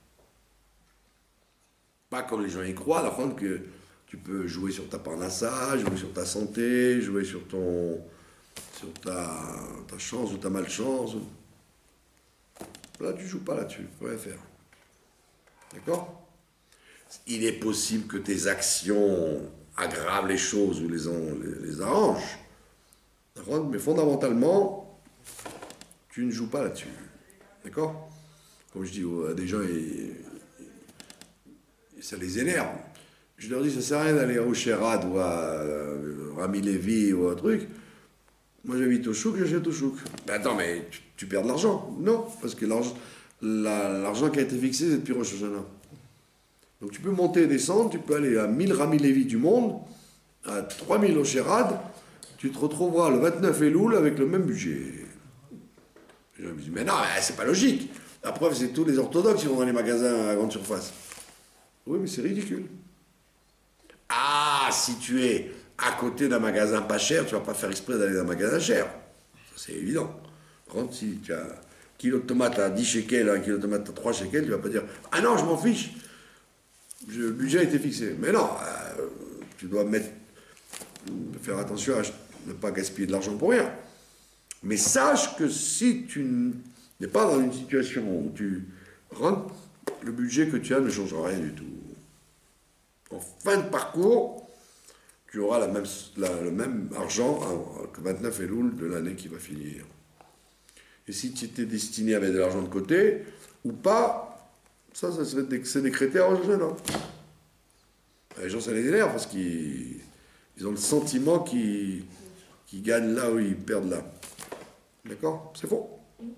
Pas comme les gens y croient, la fin que tu peux jouer sur ta parnassa, jouer sur ta santé, jouer sur ton, sur ta, ta chance ou ta malchance. Là, tu joues pas là-dessus, tu peux rien faire. D'accord? Il est possible que tes actions aggravent les choses ou les, les, les arrangent. D'accord? Mais fondamentalement, tu ne joues pas là-dessus. D'accord? Comme je dis à des gens, et, et ça les énerve. Je leur dis, ça ne sert à rien d'aller au Sherad ou à euh, Rami Lévi ou un truc. Moi, j'habite au Chouk, j'achète au Chouk. Mais attends, mais tu, tu perds de l'argent. Non, parce que l'argent, la, l'argent qui a été fixé, c'est depuis Rosh Hashanah. Donc tu peux monter et descendre, tu peux aller à mille Rami Lévi du monde, à trois mille au Sherad, tu te retrouveras le vingt-neuf Elul avec le même budget. Je me dis, mais non, c'est pas logique. La preuve, c'est tous les orthodoxes qui vont dans les magasins à grande surface. Oui, mais c'est ridicule. Ah, si tu es à côté d'un magasin pas cher, tu vas pas faire exprès d'aller dans un magasin cher. Ça, c'est évident. Par contre, si tu as un kilo de tomates à dix shekels, un kilo de tomates à trois shekels, tu vas pas dire, ah non, je m'en fiche. Le budget a été fixé. Mais non, euh, tu dois mettre, faire attention à ne pas gaspiller de l'argent pour rien. Mais sache que si tu n'es pas dans une situation où tu rentres, le budget que tu as ne changera rien du tout. En fin de parcours, tu auras la même, la, le même argent que vingt-neuf Elul de l'année qui va finir. Et si tu étais destiné à mettre de l'argent de côté, ou pas, ça, ça serait c'est décrété à Rosh Hashanah. Les gens, ça les énerve parce qu'ils ils ont le sentiment qu'ils, qu'ils gagnent là où ils perdent là. D'accord? C'est faux.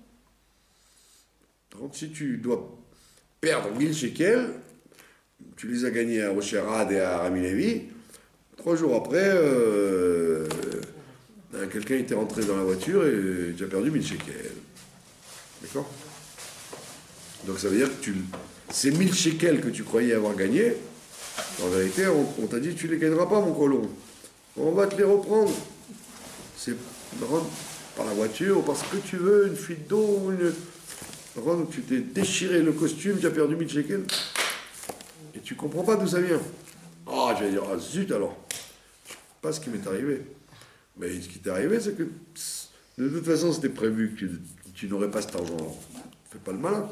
Donc, si tu dois perdre mille shekels, tu les as gagnés à Osherad et à Rami Lévi, trois jours après, euh, quelqu'un était rentré dans la voiture et tu as perdu mille shekels. D'accord? Donc ça veut dire que tu, ces mille shekels que tu croyais avoir gagnés, en vérité, on, on t'a dit tu les gagneras pas, mon colon. On va te les reprendre. C'est par la voiture, ou parce que tu veux, une fuite d'eau, une... Donc, tu t'es déchiré le costume, tu as perdu mille shekels. Et tu comprends pas d'où ça vient. Ah, oh, tu vas dire, ah zut alors. Je sais pas ce qui m'est arrivé. Mais ce qui t'est arrivé, c'est que de toute façon, c'était prévu que tu, tu n'aurais pas cet argent. Fais pas le malin.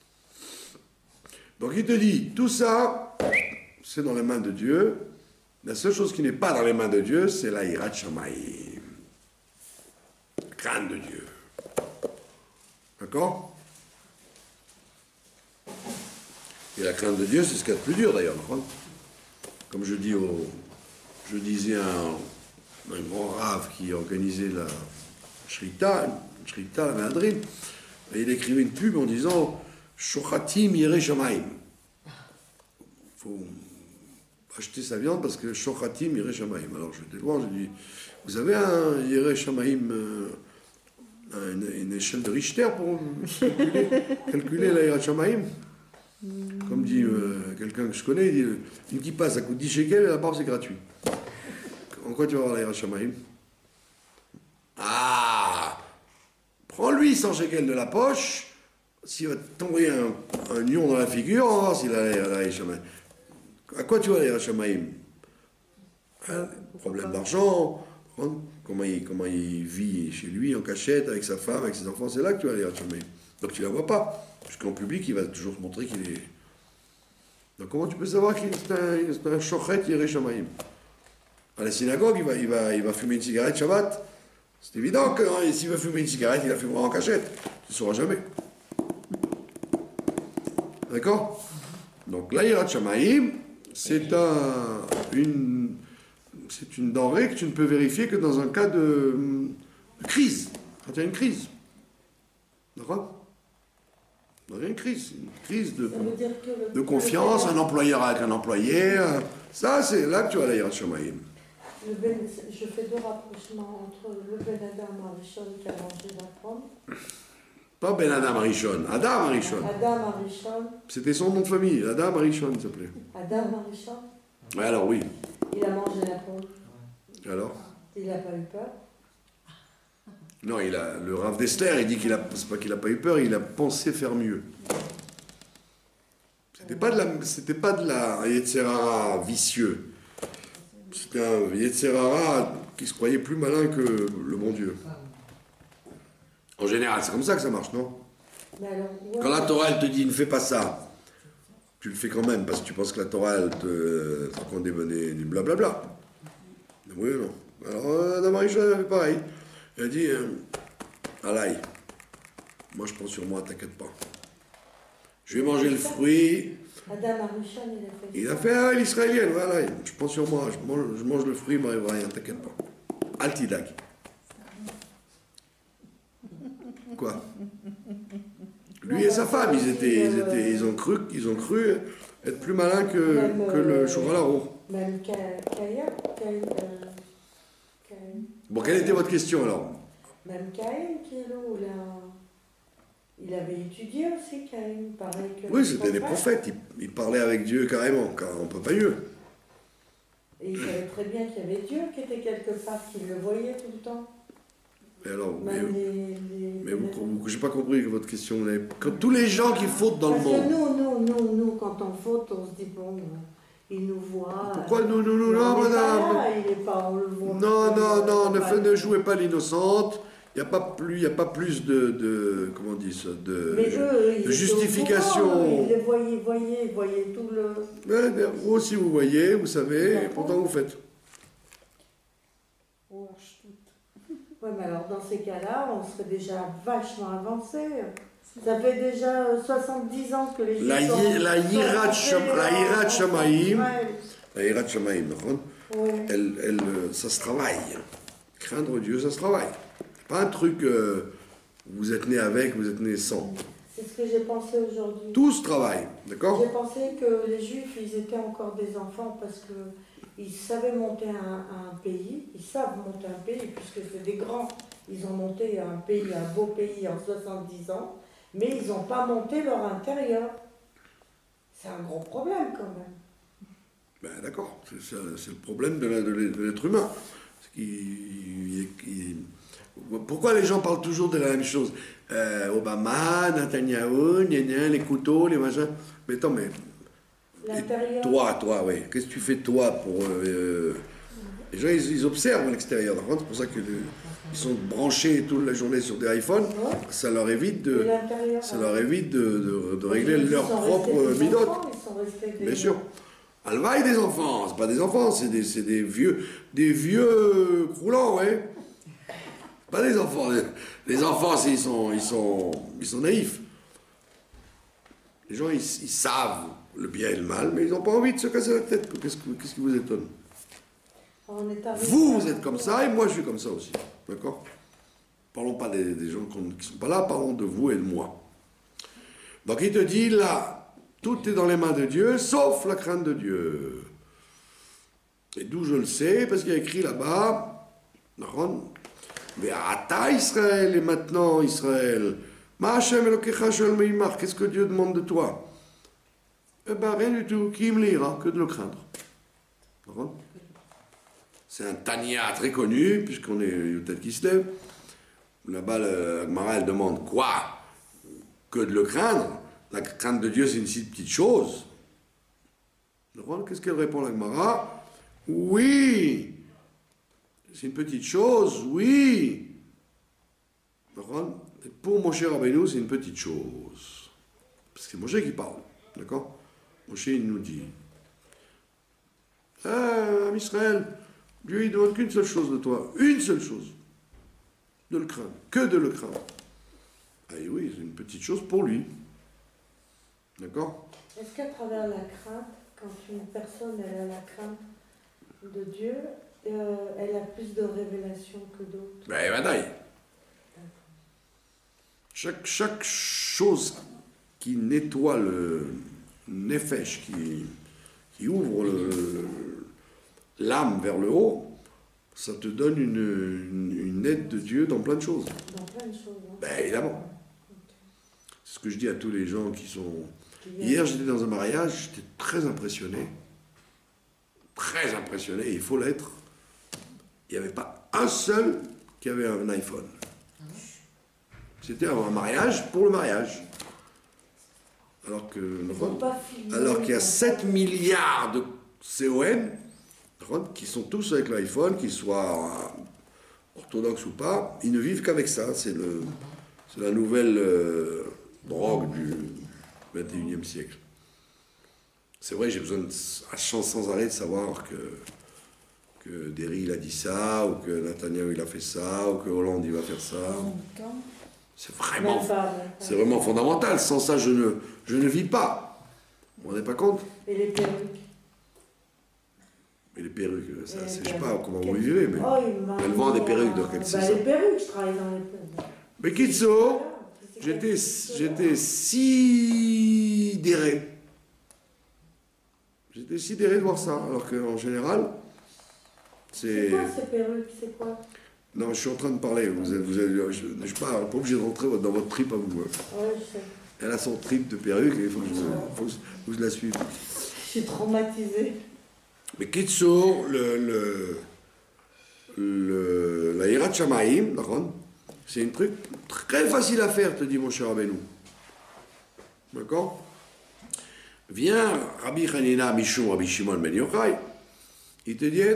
Donc il te dit, tout ça, c'est dans les mains de Dieu. La seule chose qui n'est pas dans les mains de Dieu, c'est la hirat shamayim. Crainte de Dieu. D'accord? Et la crainte de Dieu, c'est ce qu'il y a de plus dur d'ailleurs. Comme je, dis au, je disais à un, un grand rave qui organisait la Shrita, Shrita, la Méadrine, et il écrivait une pub en disant Shochatim Yireh Shamayim. Il faut acheter sa viande parce que Shochatim Yireh Shamayim. Alors je vais te voir, je dis vous avez un Yireh Shamayim, euh, une, une échelle de Richter pour calculer, calculer la Yireh Shamayim? Comme dit euh, quelqu'un que je connais, il dit une qui passe, ça coûte dix shekels et la barbe c'est gratuit. En quoi tu vas avoir la Yireh Shamayim? Ah, prends-lui cent shekels de la poche, s'il va tomber un, un lion dans la figure, on va voir s'il a la Yireh Shamayim. À quoi tu vas la Yireh Shamayim? Hein, problème d'argent, hein, comment il, comment il vit chez lui en cachette avec sa femme, avec ses enfants, c'est là que tu vas la Yireh Shamayim. Donc tu la vois pas. Puisqu'en public, il va toujours se montrer qu'il est... Donc comment tu peux savoir qu'il est un, c'est un shochet Yireh Shamayim? À la synagogue, il va, il, va, il va fumer une cigarette Shabbat. C'est évident que hein, s'il va fumer une cigarette, il la fumera en cachette. Tu ne sauras jamais. D'accord? Donc la Yireh Shamayim, c'est un, une, c'est une denrée que tu ne peux vérifier que dans un cas de, de crise. Quand il y a une crise. D'accord? Il y a une crise, une crise de, de confiance, un employeur avec un employé. Ça, c'est là que tu as la Yireh Shamayim. Ben, je fais deux rapprochements entre le Ben Adam Arishon qui a mangé la pomme. Pas Ben Adam Arishon, Adam Arishon. Adam Arishon. C'était son nom de famille, Adam Arishon, il s'appelait. Adam Arishon. Ouais, alors oui. Il a mangé la peau. Alors? Il n'a pas eu peur. Non, il a, le Rav Dessler, il dit qu'il a, c'est pas qu'il n'a pas eu peur, il a pensé faire mieux. C'était pas de la, c'était pas de la Yetzerara vicieux. C'était un Yetzerara qui se croyait plus malin que le bon Dieu. En général, c'est comme ça que ça marche, non? Mais alors, ouais. Quand la Torah, elle te dit, ne fais pas ça, tu le fais quand même, parce que tu penses que la Torah, elle te, te raconte des, des, des blablabla. Oui ou non? Alors, euh, Adam Arishon, elle fait pareil. Elle a dit, euh, Alaï, moi je prends sur moi, t'inquiète pas. Je vais manger le fruit. Adam Arishon, il a fait Il ça. a fait, ah, l'Israélienne, voilà, je prends sur moi, je mange, je mange le fruit, il m'arrivera rien, t'inquiète pas. Altidag. Quoi? Lui et sa femme, ils étaient, ils étaient, ils ont cru, ils ont cru être plus malins que, Même, que le euh, Chouvalaro. Même Ca- Caïn, Caïn, euh, Caïn. Bon, quelle était votre question alors? Même Caïn, qui est là, où il a- il avait étudié aussi, Caïn, pareil que Oui, les c'était des prophètes, ils, ils parlaient avec Dieu carrément, car on ne peut pas mieux. Et il savait très bien qu'il y avait Dieu qui était quelque part, qu'il le voyait tout le temps. Mais alors, mais, Même les, les- mais vous, vous j'ai pas compris que votre question. Vous avez- Quand tous les gens qui fautent dans le Parce que monde. nous, nous, nous, nous, quand on faute, on se dit, bon, il nous voit. Pourquoi nous, nous, nous, Mais non, on n'est pas madame? là, il est pas, on le voit. Non, non, non, On ne, va- fais- ne jouez pas l'innocente. Il n'y a pas plus, il y a pas plus de, de, comment on dit ça, de, Mais eux, ils de étaient au justification. courant, ils les voyaient, voyaient, voyaient tout le... Ouais, mais vous aussi vous voyez, vous savez, et pourtant vous faites. Oh, Archtout. Ouais, mais alors dans ces cas-là, on serait déjà vachement avancé. Ça fait déjà euh, soixante-dix ans que les La Juifs hi- sont- la sont hirat rentrés sham- la en- hirat en shamaim. Israël. La hirat shamaim, d'accord? Ouais. elle, elle, euh, ça se travaille. Craindre Dieu, ça se travaille. C'est pas un truc, euh, vous êtes né avec, vous êtes né sans. C'est ce que j'ai pensé aujourd'hui. Tout se travaille, d'accord? J'ai pensé que les Juifs, ils étaient encore des enfants parce que ils savaient monter un, un pays, ils savent monter un pays puisque c'est des grands. Ils ont monté un pays, un beau pays en soixante-dix ans, mais ils n'ont pas monté leur intérieur. C'est un gros problème quand même. Ben, d'accord, c'est, ça, c'est le problème de, la- de l'être de l'être humain. C'est qu'il- il- pourquoi les gens parlent toujours de la même chose? Euh, Obama, Netanyahou, gna gna, les couteaux, les machins. Mais attends, mais L'intérieur. toi, toi, oui. Qu'est-ce que tu fais toi pour... euh, euh, les gens, ils, ils observent l'extérieur. d'accord? C'est pour ça qu'ils sont branchés toute la journée sur des iPhones. Ouais. Ça leur évite Et de, l'intérieur. ça leur évite de, de- de régler Ils leur sont propre restés des midote. enfants, Ils sont restés des... Bien sûr. Alvaï des enfants, c'est pas des enfants, c'est des, c'est des vieux, des vieux croulants, ouais. Pas des enfants. Les, les enfants, c'est- ils sont, ils sont, ils sont naïfs. Les gens, ils, ils savent le bien et le mal, mais ils n'ont pas envie de se casser la tête. Qu'est-ce, que- qu'est-ce qui vous étonne? On est arrivé Vous, à- vous êtes comme ça et moi, je suis comme ça aussi. D'accord? Parlons pas des, des gens qui ne sont pas là, parlons de vous et de moi. Donc il te dit là, tout est dans les mains de Dieu, sauf la crainte de Dieu. Et d'où je le sais, parce qu'il y a écrit là-bas, Ve'ata Israël, et maintenant Israël, Ma Hashem Elokecha Shel Meimar, qu'est-ce que Dieu demande de toi? Eh ben rien du tout, qui me lira, que de le craindre. D'accord? C'est un Tania très connu, puisqu'on est Yotel Kislev. Là-bas, la Gemara, elle demande quoi? Que de le craindre. La crainte de Dieu, c'est une si petite chose. Qu'est-ce qu'elle répond, la Gemara? Oui, c'est une petite chose, oui. Et pour Moshe Rabbeinu, c'est une petite chose. Parce que c'est Moshe qui parle, d'accord? Moshe, il nous dit, ah, Israël, Dieu, il ne demande qu'une seule chose de toi, une seule chose, de le craindre, que de le craindre. Ah et oui, c'est une petite chose pour lui. D'accord? Est-ce qu'à travers la crainte, quand une personne elle a la crainte de Dieu, euh, elle a plus de révélations que d'autres? Ben, badaï. Chaque, chaque chose qui nettoie le nefesh, qui, qui ouvre le- l'âme vers le haut, ça te donne une, une, une aide de Dieu dans plein de choses. Dans plein de choses. Hein. Ben, évidemment. C'est ce que je dis à tous les gens qui sont... Qui viennent- Hier, j'étais dans un mariage, j'étais très impressionné. Très très impressionné, il faut l'être. Il n'y avait pas un seul qui avait un iPhone. C'était un mariage pour le mariage. Alors que alors qu'il y a sept milliards de C O M qui sont tous avec l'iPhone, qu'ils soient orthodoxes ou pas, ils ne vivent qu'avec ça. C'est le, c'est la nouvelle euh, drogue du vingt et unième siècle. C'est vrai, j'ai besoin de, à chance sans arrêt de savoir que, que Derry il a dit ça, ou que Netanyahu il a fait ça, ou que Hollande il va faire ça. C'est vraiment, c'est vraiment fondamental. Sans ça, je ne, je ne vis pas. Vous vous rendez pas compte? Et les perruques. Et les perruques, ça, les c'est, perruques. je sais pas comment vous vivez, mais Oh, elles vendent des perruques, donc elles bah, c'est ça. les perruques, je travaille dans les perruques. Mais Kitso, j'étais, j'étais sidéré. J'étais sidéré de voir ça, alors qu'en général, c'est... C'est quoi ces perruques? C'est quoi? Non, je suis en train de parler. Vous êtes, vous êtes, je ne suis pas, pas obligé de rentrer dans votre trip à vous. Hein. Ouais, je sais. Elle a son trip de perruque et il faut que je, faut que je, je la suive. Je suis traumatisée. Mais Kitso, le, le, le, la Hirat Shamaim, c'est un truc très facile à faire, te dit mon cher Rabbeinu. D'accord? Viens, Rabbi Hanina Mishum, Rabbi Shimon Ben Yochai. Il te dit,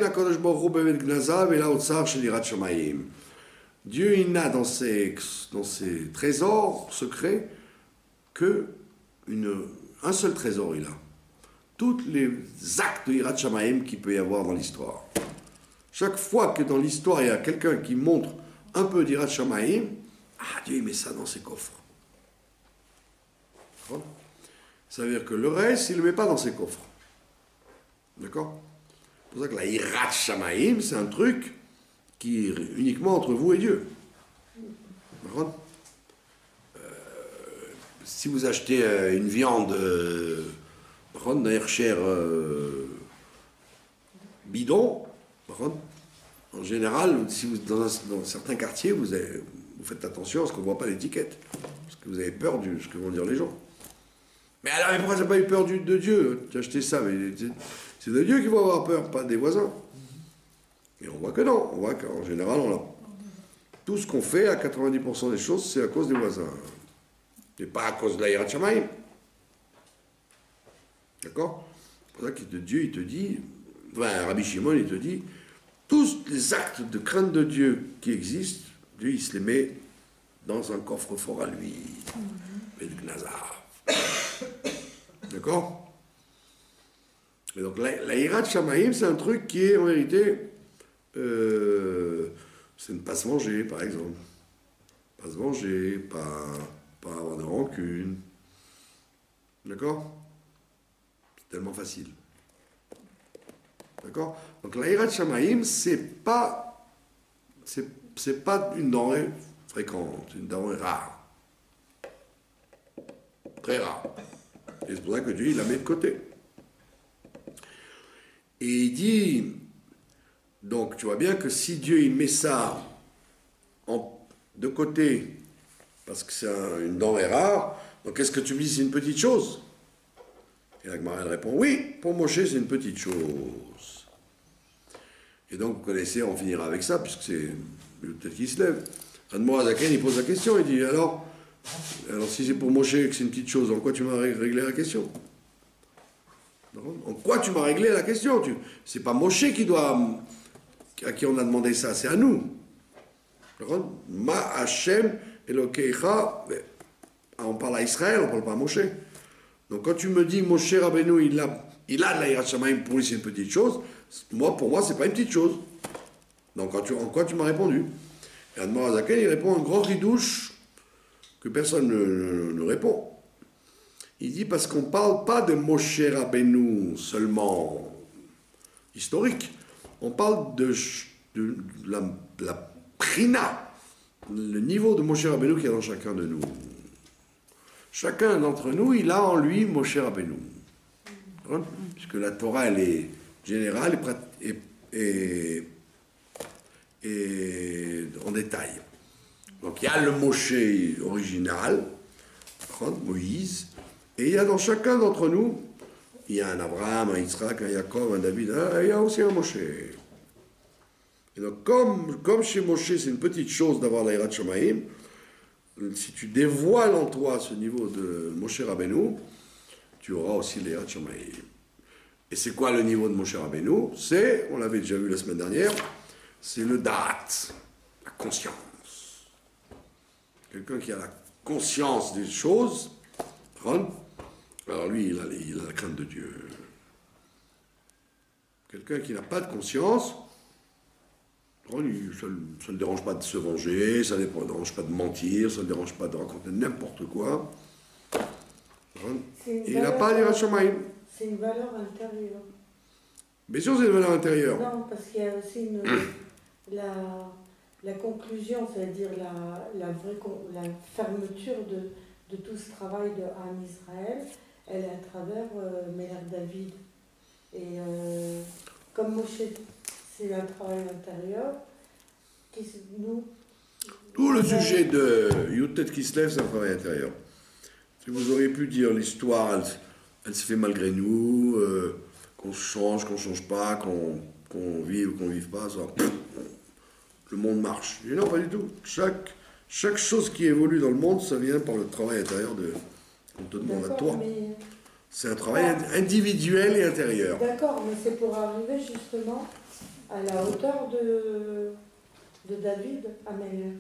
Dieu, il n'a dans ses, dans ses trésors secrets que une, un seul trésor, il a. Tous les actes de Hirat Shamaim qu'il peut y avoir dans l'histoire. Chaque fois que dans l'histoire, il y a quelqu'un qui montre un peu d'Hirat Shamaim, ah, Dieu, il met ça dans ses coffres. D'accord? Ça veut dire que le reste, il ne le met pas dans ses coffres. D'accord? C'est pour ça que la Hirat Shamaim, c'est un truc qui est uniquement entre vous et Dieu. D'accord? Euh, si vous achetez euh, une viande euh, d'un Hercher euh, bidon, en général, si vous, dans, un, dans certains quartiers, vous, avez, vous faites attention à ce qu'on ne voit pas l'étiquette. Parce que vous avez peur de ce que vont dire les gens. Mais alors, mais pourquoi tu n'as pas eu peur du, de Dieu? Tu as acheté ça, mais c'est de Dieu qu'il faut avoir peur, pas des voisins. Et on voit que non. On voit qu'en général, on a, tout ce qu'on fait, à quatre-vingt-dix pour cent des choses, c'est à cause des voisins. Et pas à cause de la Hirat Shamaim. D'accord? C'est pour ça que Dieu, il te dit, enfin, Rabbi Shimon, il te dit, tous les actes de crainte de Dieu qui existent, Dieu, il se les met dans un coffre-fort à lui. Et de Gnazar. D'accord? Et donc la, la Hirat Shamaim, c'est un truc qui est en vérité, euh, c'est ne pas se manger, par exemple. Pas se manger, pas, pas avoir de rancune. D'accord? C'est tellement facile. D'accord? Donc la Hirat Shamaim, c'est pas, c'est, c'est pas une denrée fréquente, c'est une denrée rare. Très rare. Et c'est pour ça que Dieu, il la met de côté. Et il dit, donc tu vois bien que si Dieu, il met ça en, de côté, parce que c'est un, une denrée rare, donc est-ce que tu me dis c'est une petite chose? Et la Gemara, elle répond, oui, pour Moshe, c'est une petite chose. Et donc, vous connaissez, on finira avec ça, puisque c'est peut-être qu'il se lève. Admor Azaken, il pose la question, il dit, alors, alors si c'est pour Moshe que c'est une petite chose, en quoi tu m'as réglé la question? En quoi tu m'as réglé la question? tu, C'est pas Moshe qui doit, à qui on a demandé ça, c'est à nous. Ma Hashem Elokeicha, on parle à Israël, on parle pas à Moshe. Donc quand tu me dis Moshe Rabbeinu, il a, il a de la Hirat Shamaim, pour lui c'est une petite chose, moi, pour moi, c'est pas une petite chose. Donc quand tu, en quoi tu m'as répondu? Et Admor Azaken, il répond un grand ridouche que personne ne, ne, ne répond. Il dit parce qu'on ne parle pas de Moshe Rabbeinu seulement historique, on parle de, de, de la, de la prina, le niveau de Moshe Rabbeinu qu'il y a dans chacun de nous. Chacun d'entre nous, il a en lui Moshe Rabbeinu. Hein? Puisque la Torah, elle est générale et, et, et, et en détail. Donc il y a le Moshe original, Moïse, et il y a dans chacun d'entre nous il y a un Abraham, un Yitzhak, un Yaakov, un David, hein, il y a aussi un Moshe. Et donc, comme, comme chez Moshe, c'est une petite chose d'avoir la Yirat Shamayim, si tu dévoiles en toi ce niveau de Moshe Rabbeinu, tu auras aussi la Yirat Shamayim. Et c'est quoi le niveau de Moshe Rabbeinu? C'est, on l'avait déjà vu la semaine dernière, c'est le date, la conscience. Quelqu'un qui a la conscience des choses, alors lui, il a, il a la crainte de Dieu. Quelqu'un qui n'a pas de conscience, ça ne le dérange pas de se venger, ça ne le dérange pas de mentir, ça ne le dérange pas de raconter n'importe quoi. Et il n'a pas d'Yirat Shamayim. C'est une valeur intérieure. Bien sûr, c'est une valeur intérieure. Non, parce qu'il y a aussi une, la, la conclusion, c'est-à-dire la, la, vraie, la fermeture de, de tout ce travail de Am Israël, elle est à travers euh, Melech David. Et euh, comme Moshe, c'est un travail intérieur, qui, nous... Tout le sujet de Yutet qui se lève, c'est un travail intérieur. Si vous auriez pu dire l'histoire, elle, elle se fait malgré nous, euh, qu'on change, qu'on ne change pas, qu'on qu'on vive ou qu'on ne vive pas, ça, le monde marche. Et non, pas du tout. Chaque, chaque chose qui évolue dans le monde, ça vient par le travail intérieur de, qu'on te demande à toi. Mais... C'est un travail ah. individuel et intérieur. D'accord, mais c'est pour arriver justement à la hauteur de, de David à Melech.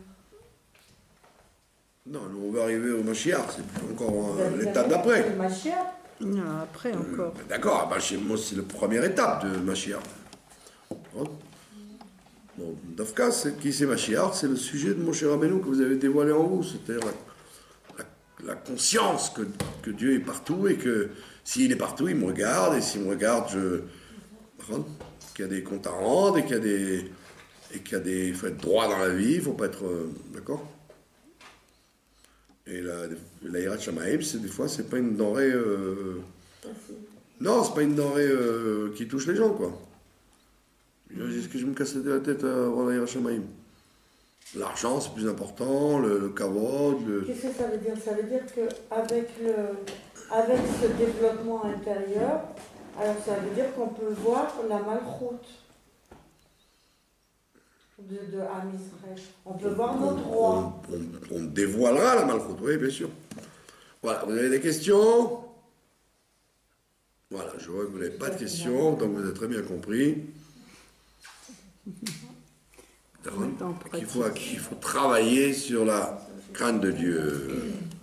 Non, nous on va arriver au Mashiach, c'est encore euh, l'étape d'après. Le Mashiach. Non, après encore. Euh, D'accord, bah, moi c'est la première étape de Mashiach. Bon, bon Dafka, qui c'est Mashiach? C'est le sujet de Moshe Rabbeinu que vous avez dévoilé en vous, c'est-à-dire la, la, la conscience que, que Dieu est partout et que s'il est partout, il me regarde, et s'il me regarde, je... qu'il y a des comptes à rendre et qu'il y a des... et qu'il y a des... il faut être droit dans la vie, il ne faut pas être... Euh, d'accord? Et la, la Yirat Shamayim, c'est des fois, c'est pas une denrée... Euh... Non, c'est pas une denrée euh, qui touche les gens, quoi. Est-ce que je me casse la tête à avoir la Yirat Shamayim? L'argent, c'est plus important, le, le kavod... Le... Qu'est-ce que ça veut dire? Ça veut dire qu'avec le... avec ce développement intérieur, alors ça veut dire qu'on peut voir la malchoute de, de Am Israël. On peut voir nos droits. On, on, on dévoilera la malchoute, oui, bien sûr. Voilà, vous avez des questions? Voilà, je vois que vous n'avez pas de questions, donc vous avez très bien compris. Il faut, il faut travailler sur la crainte de Dieu.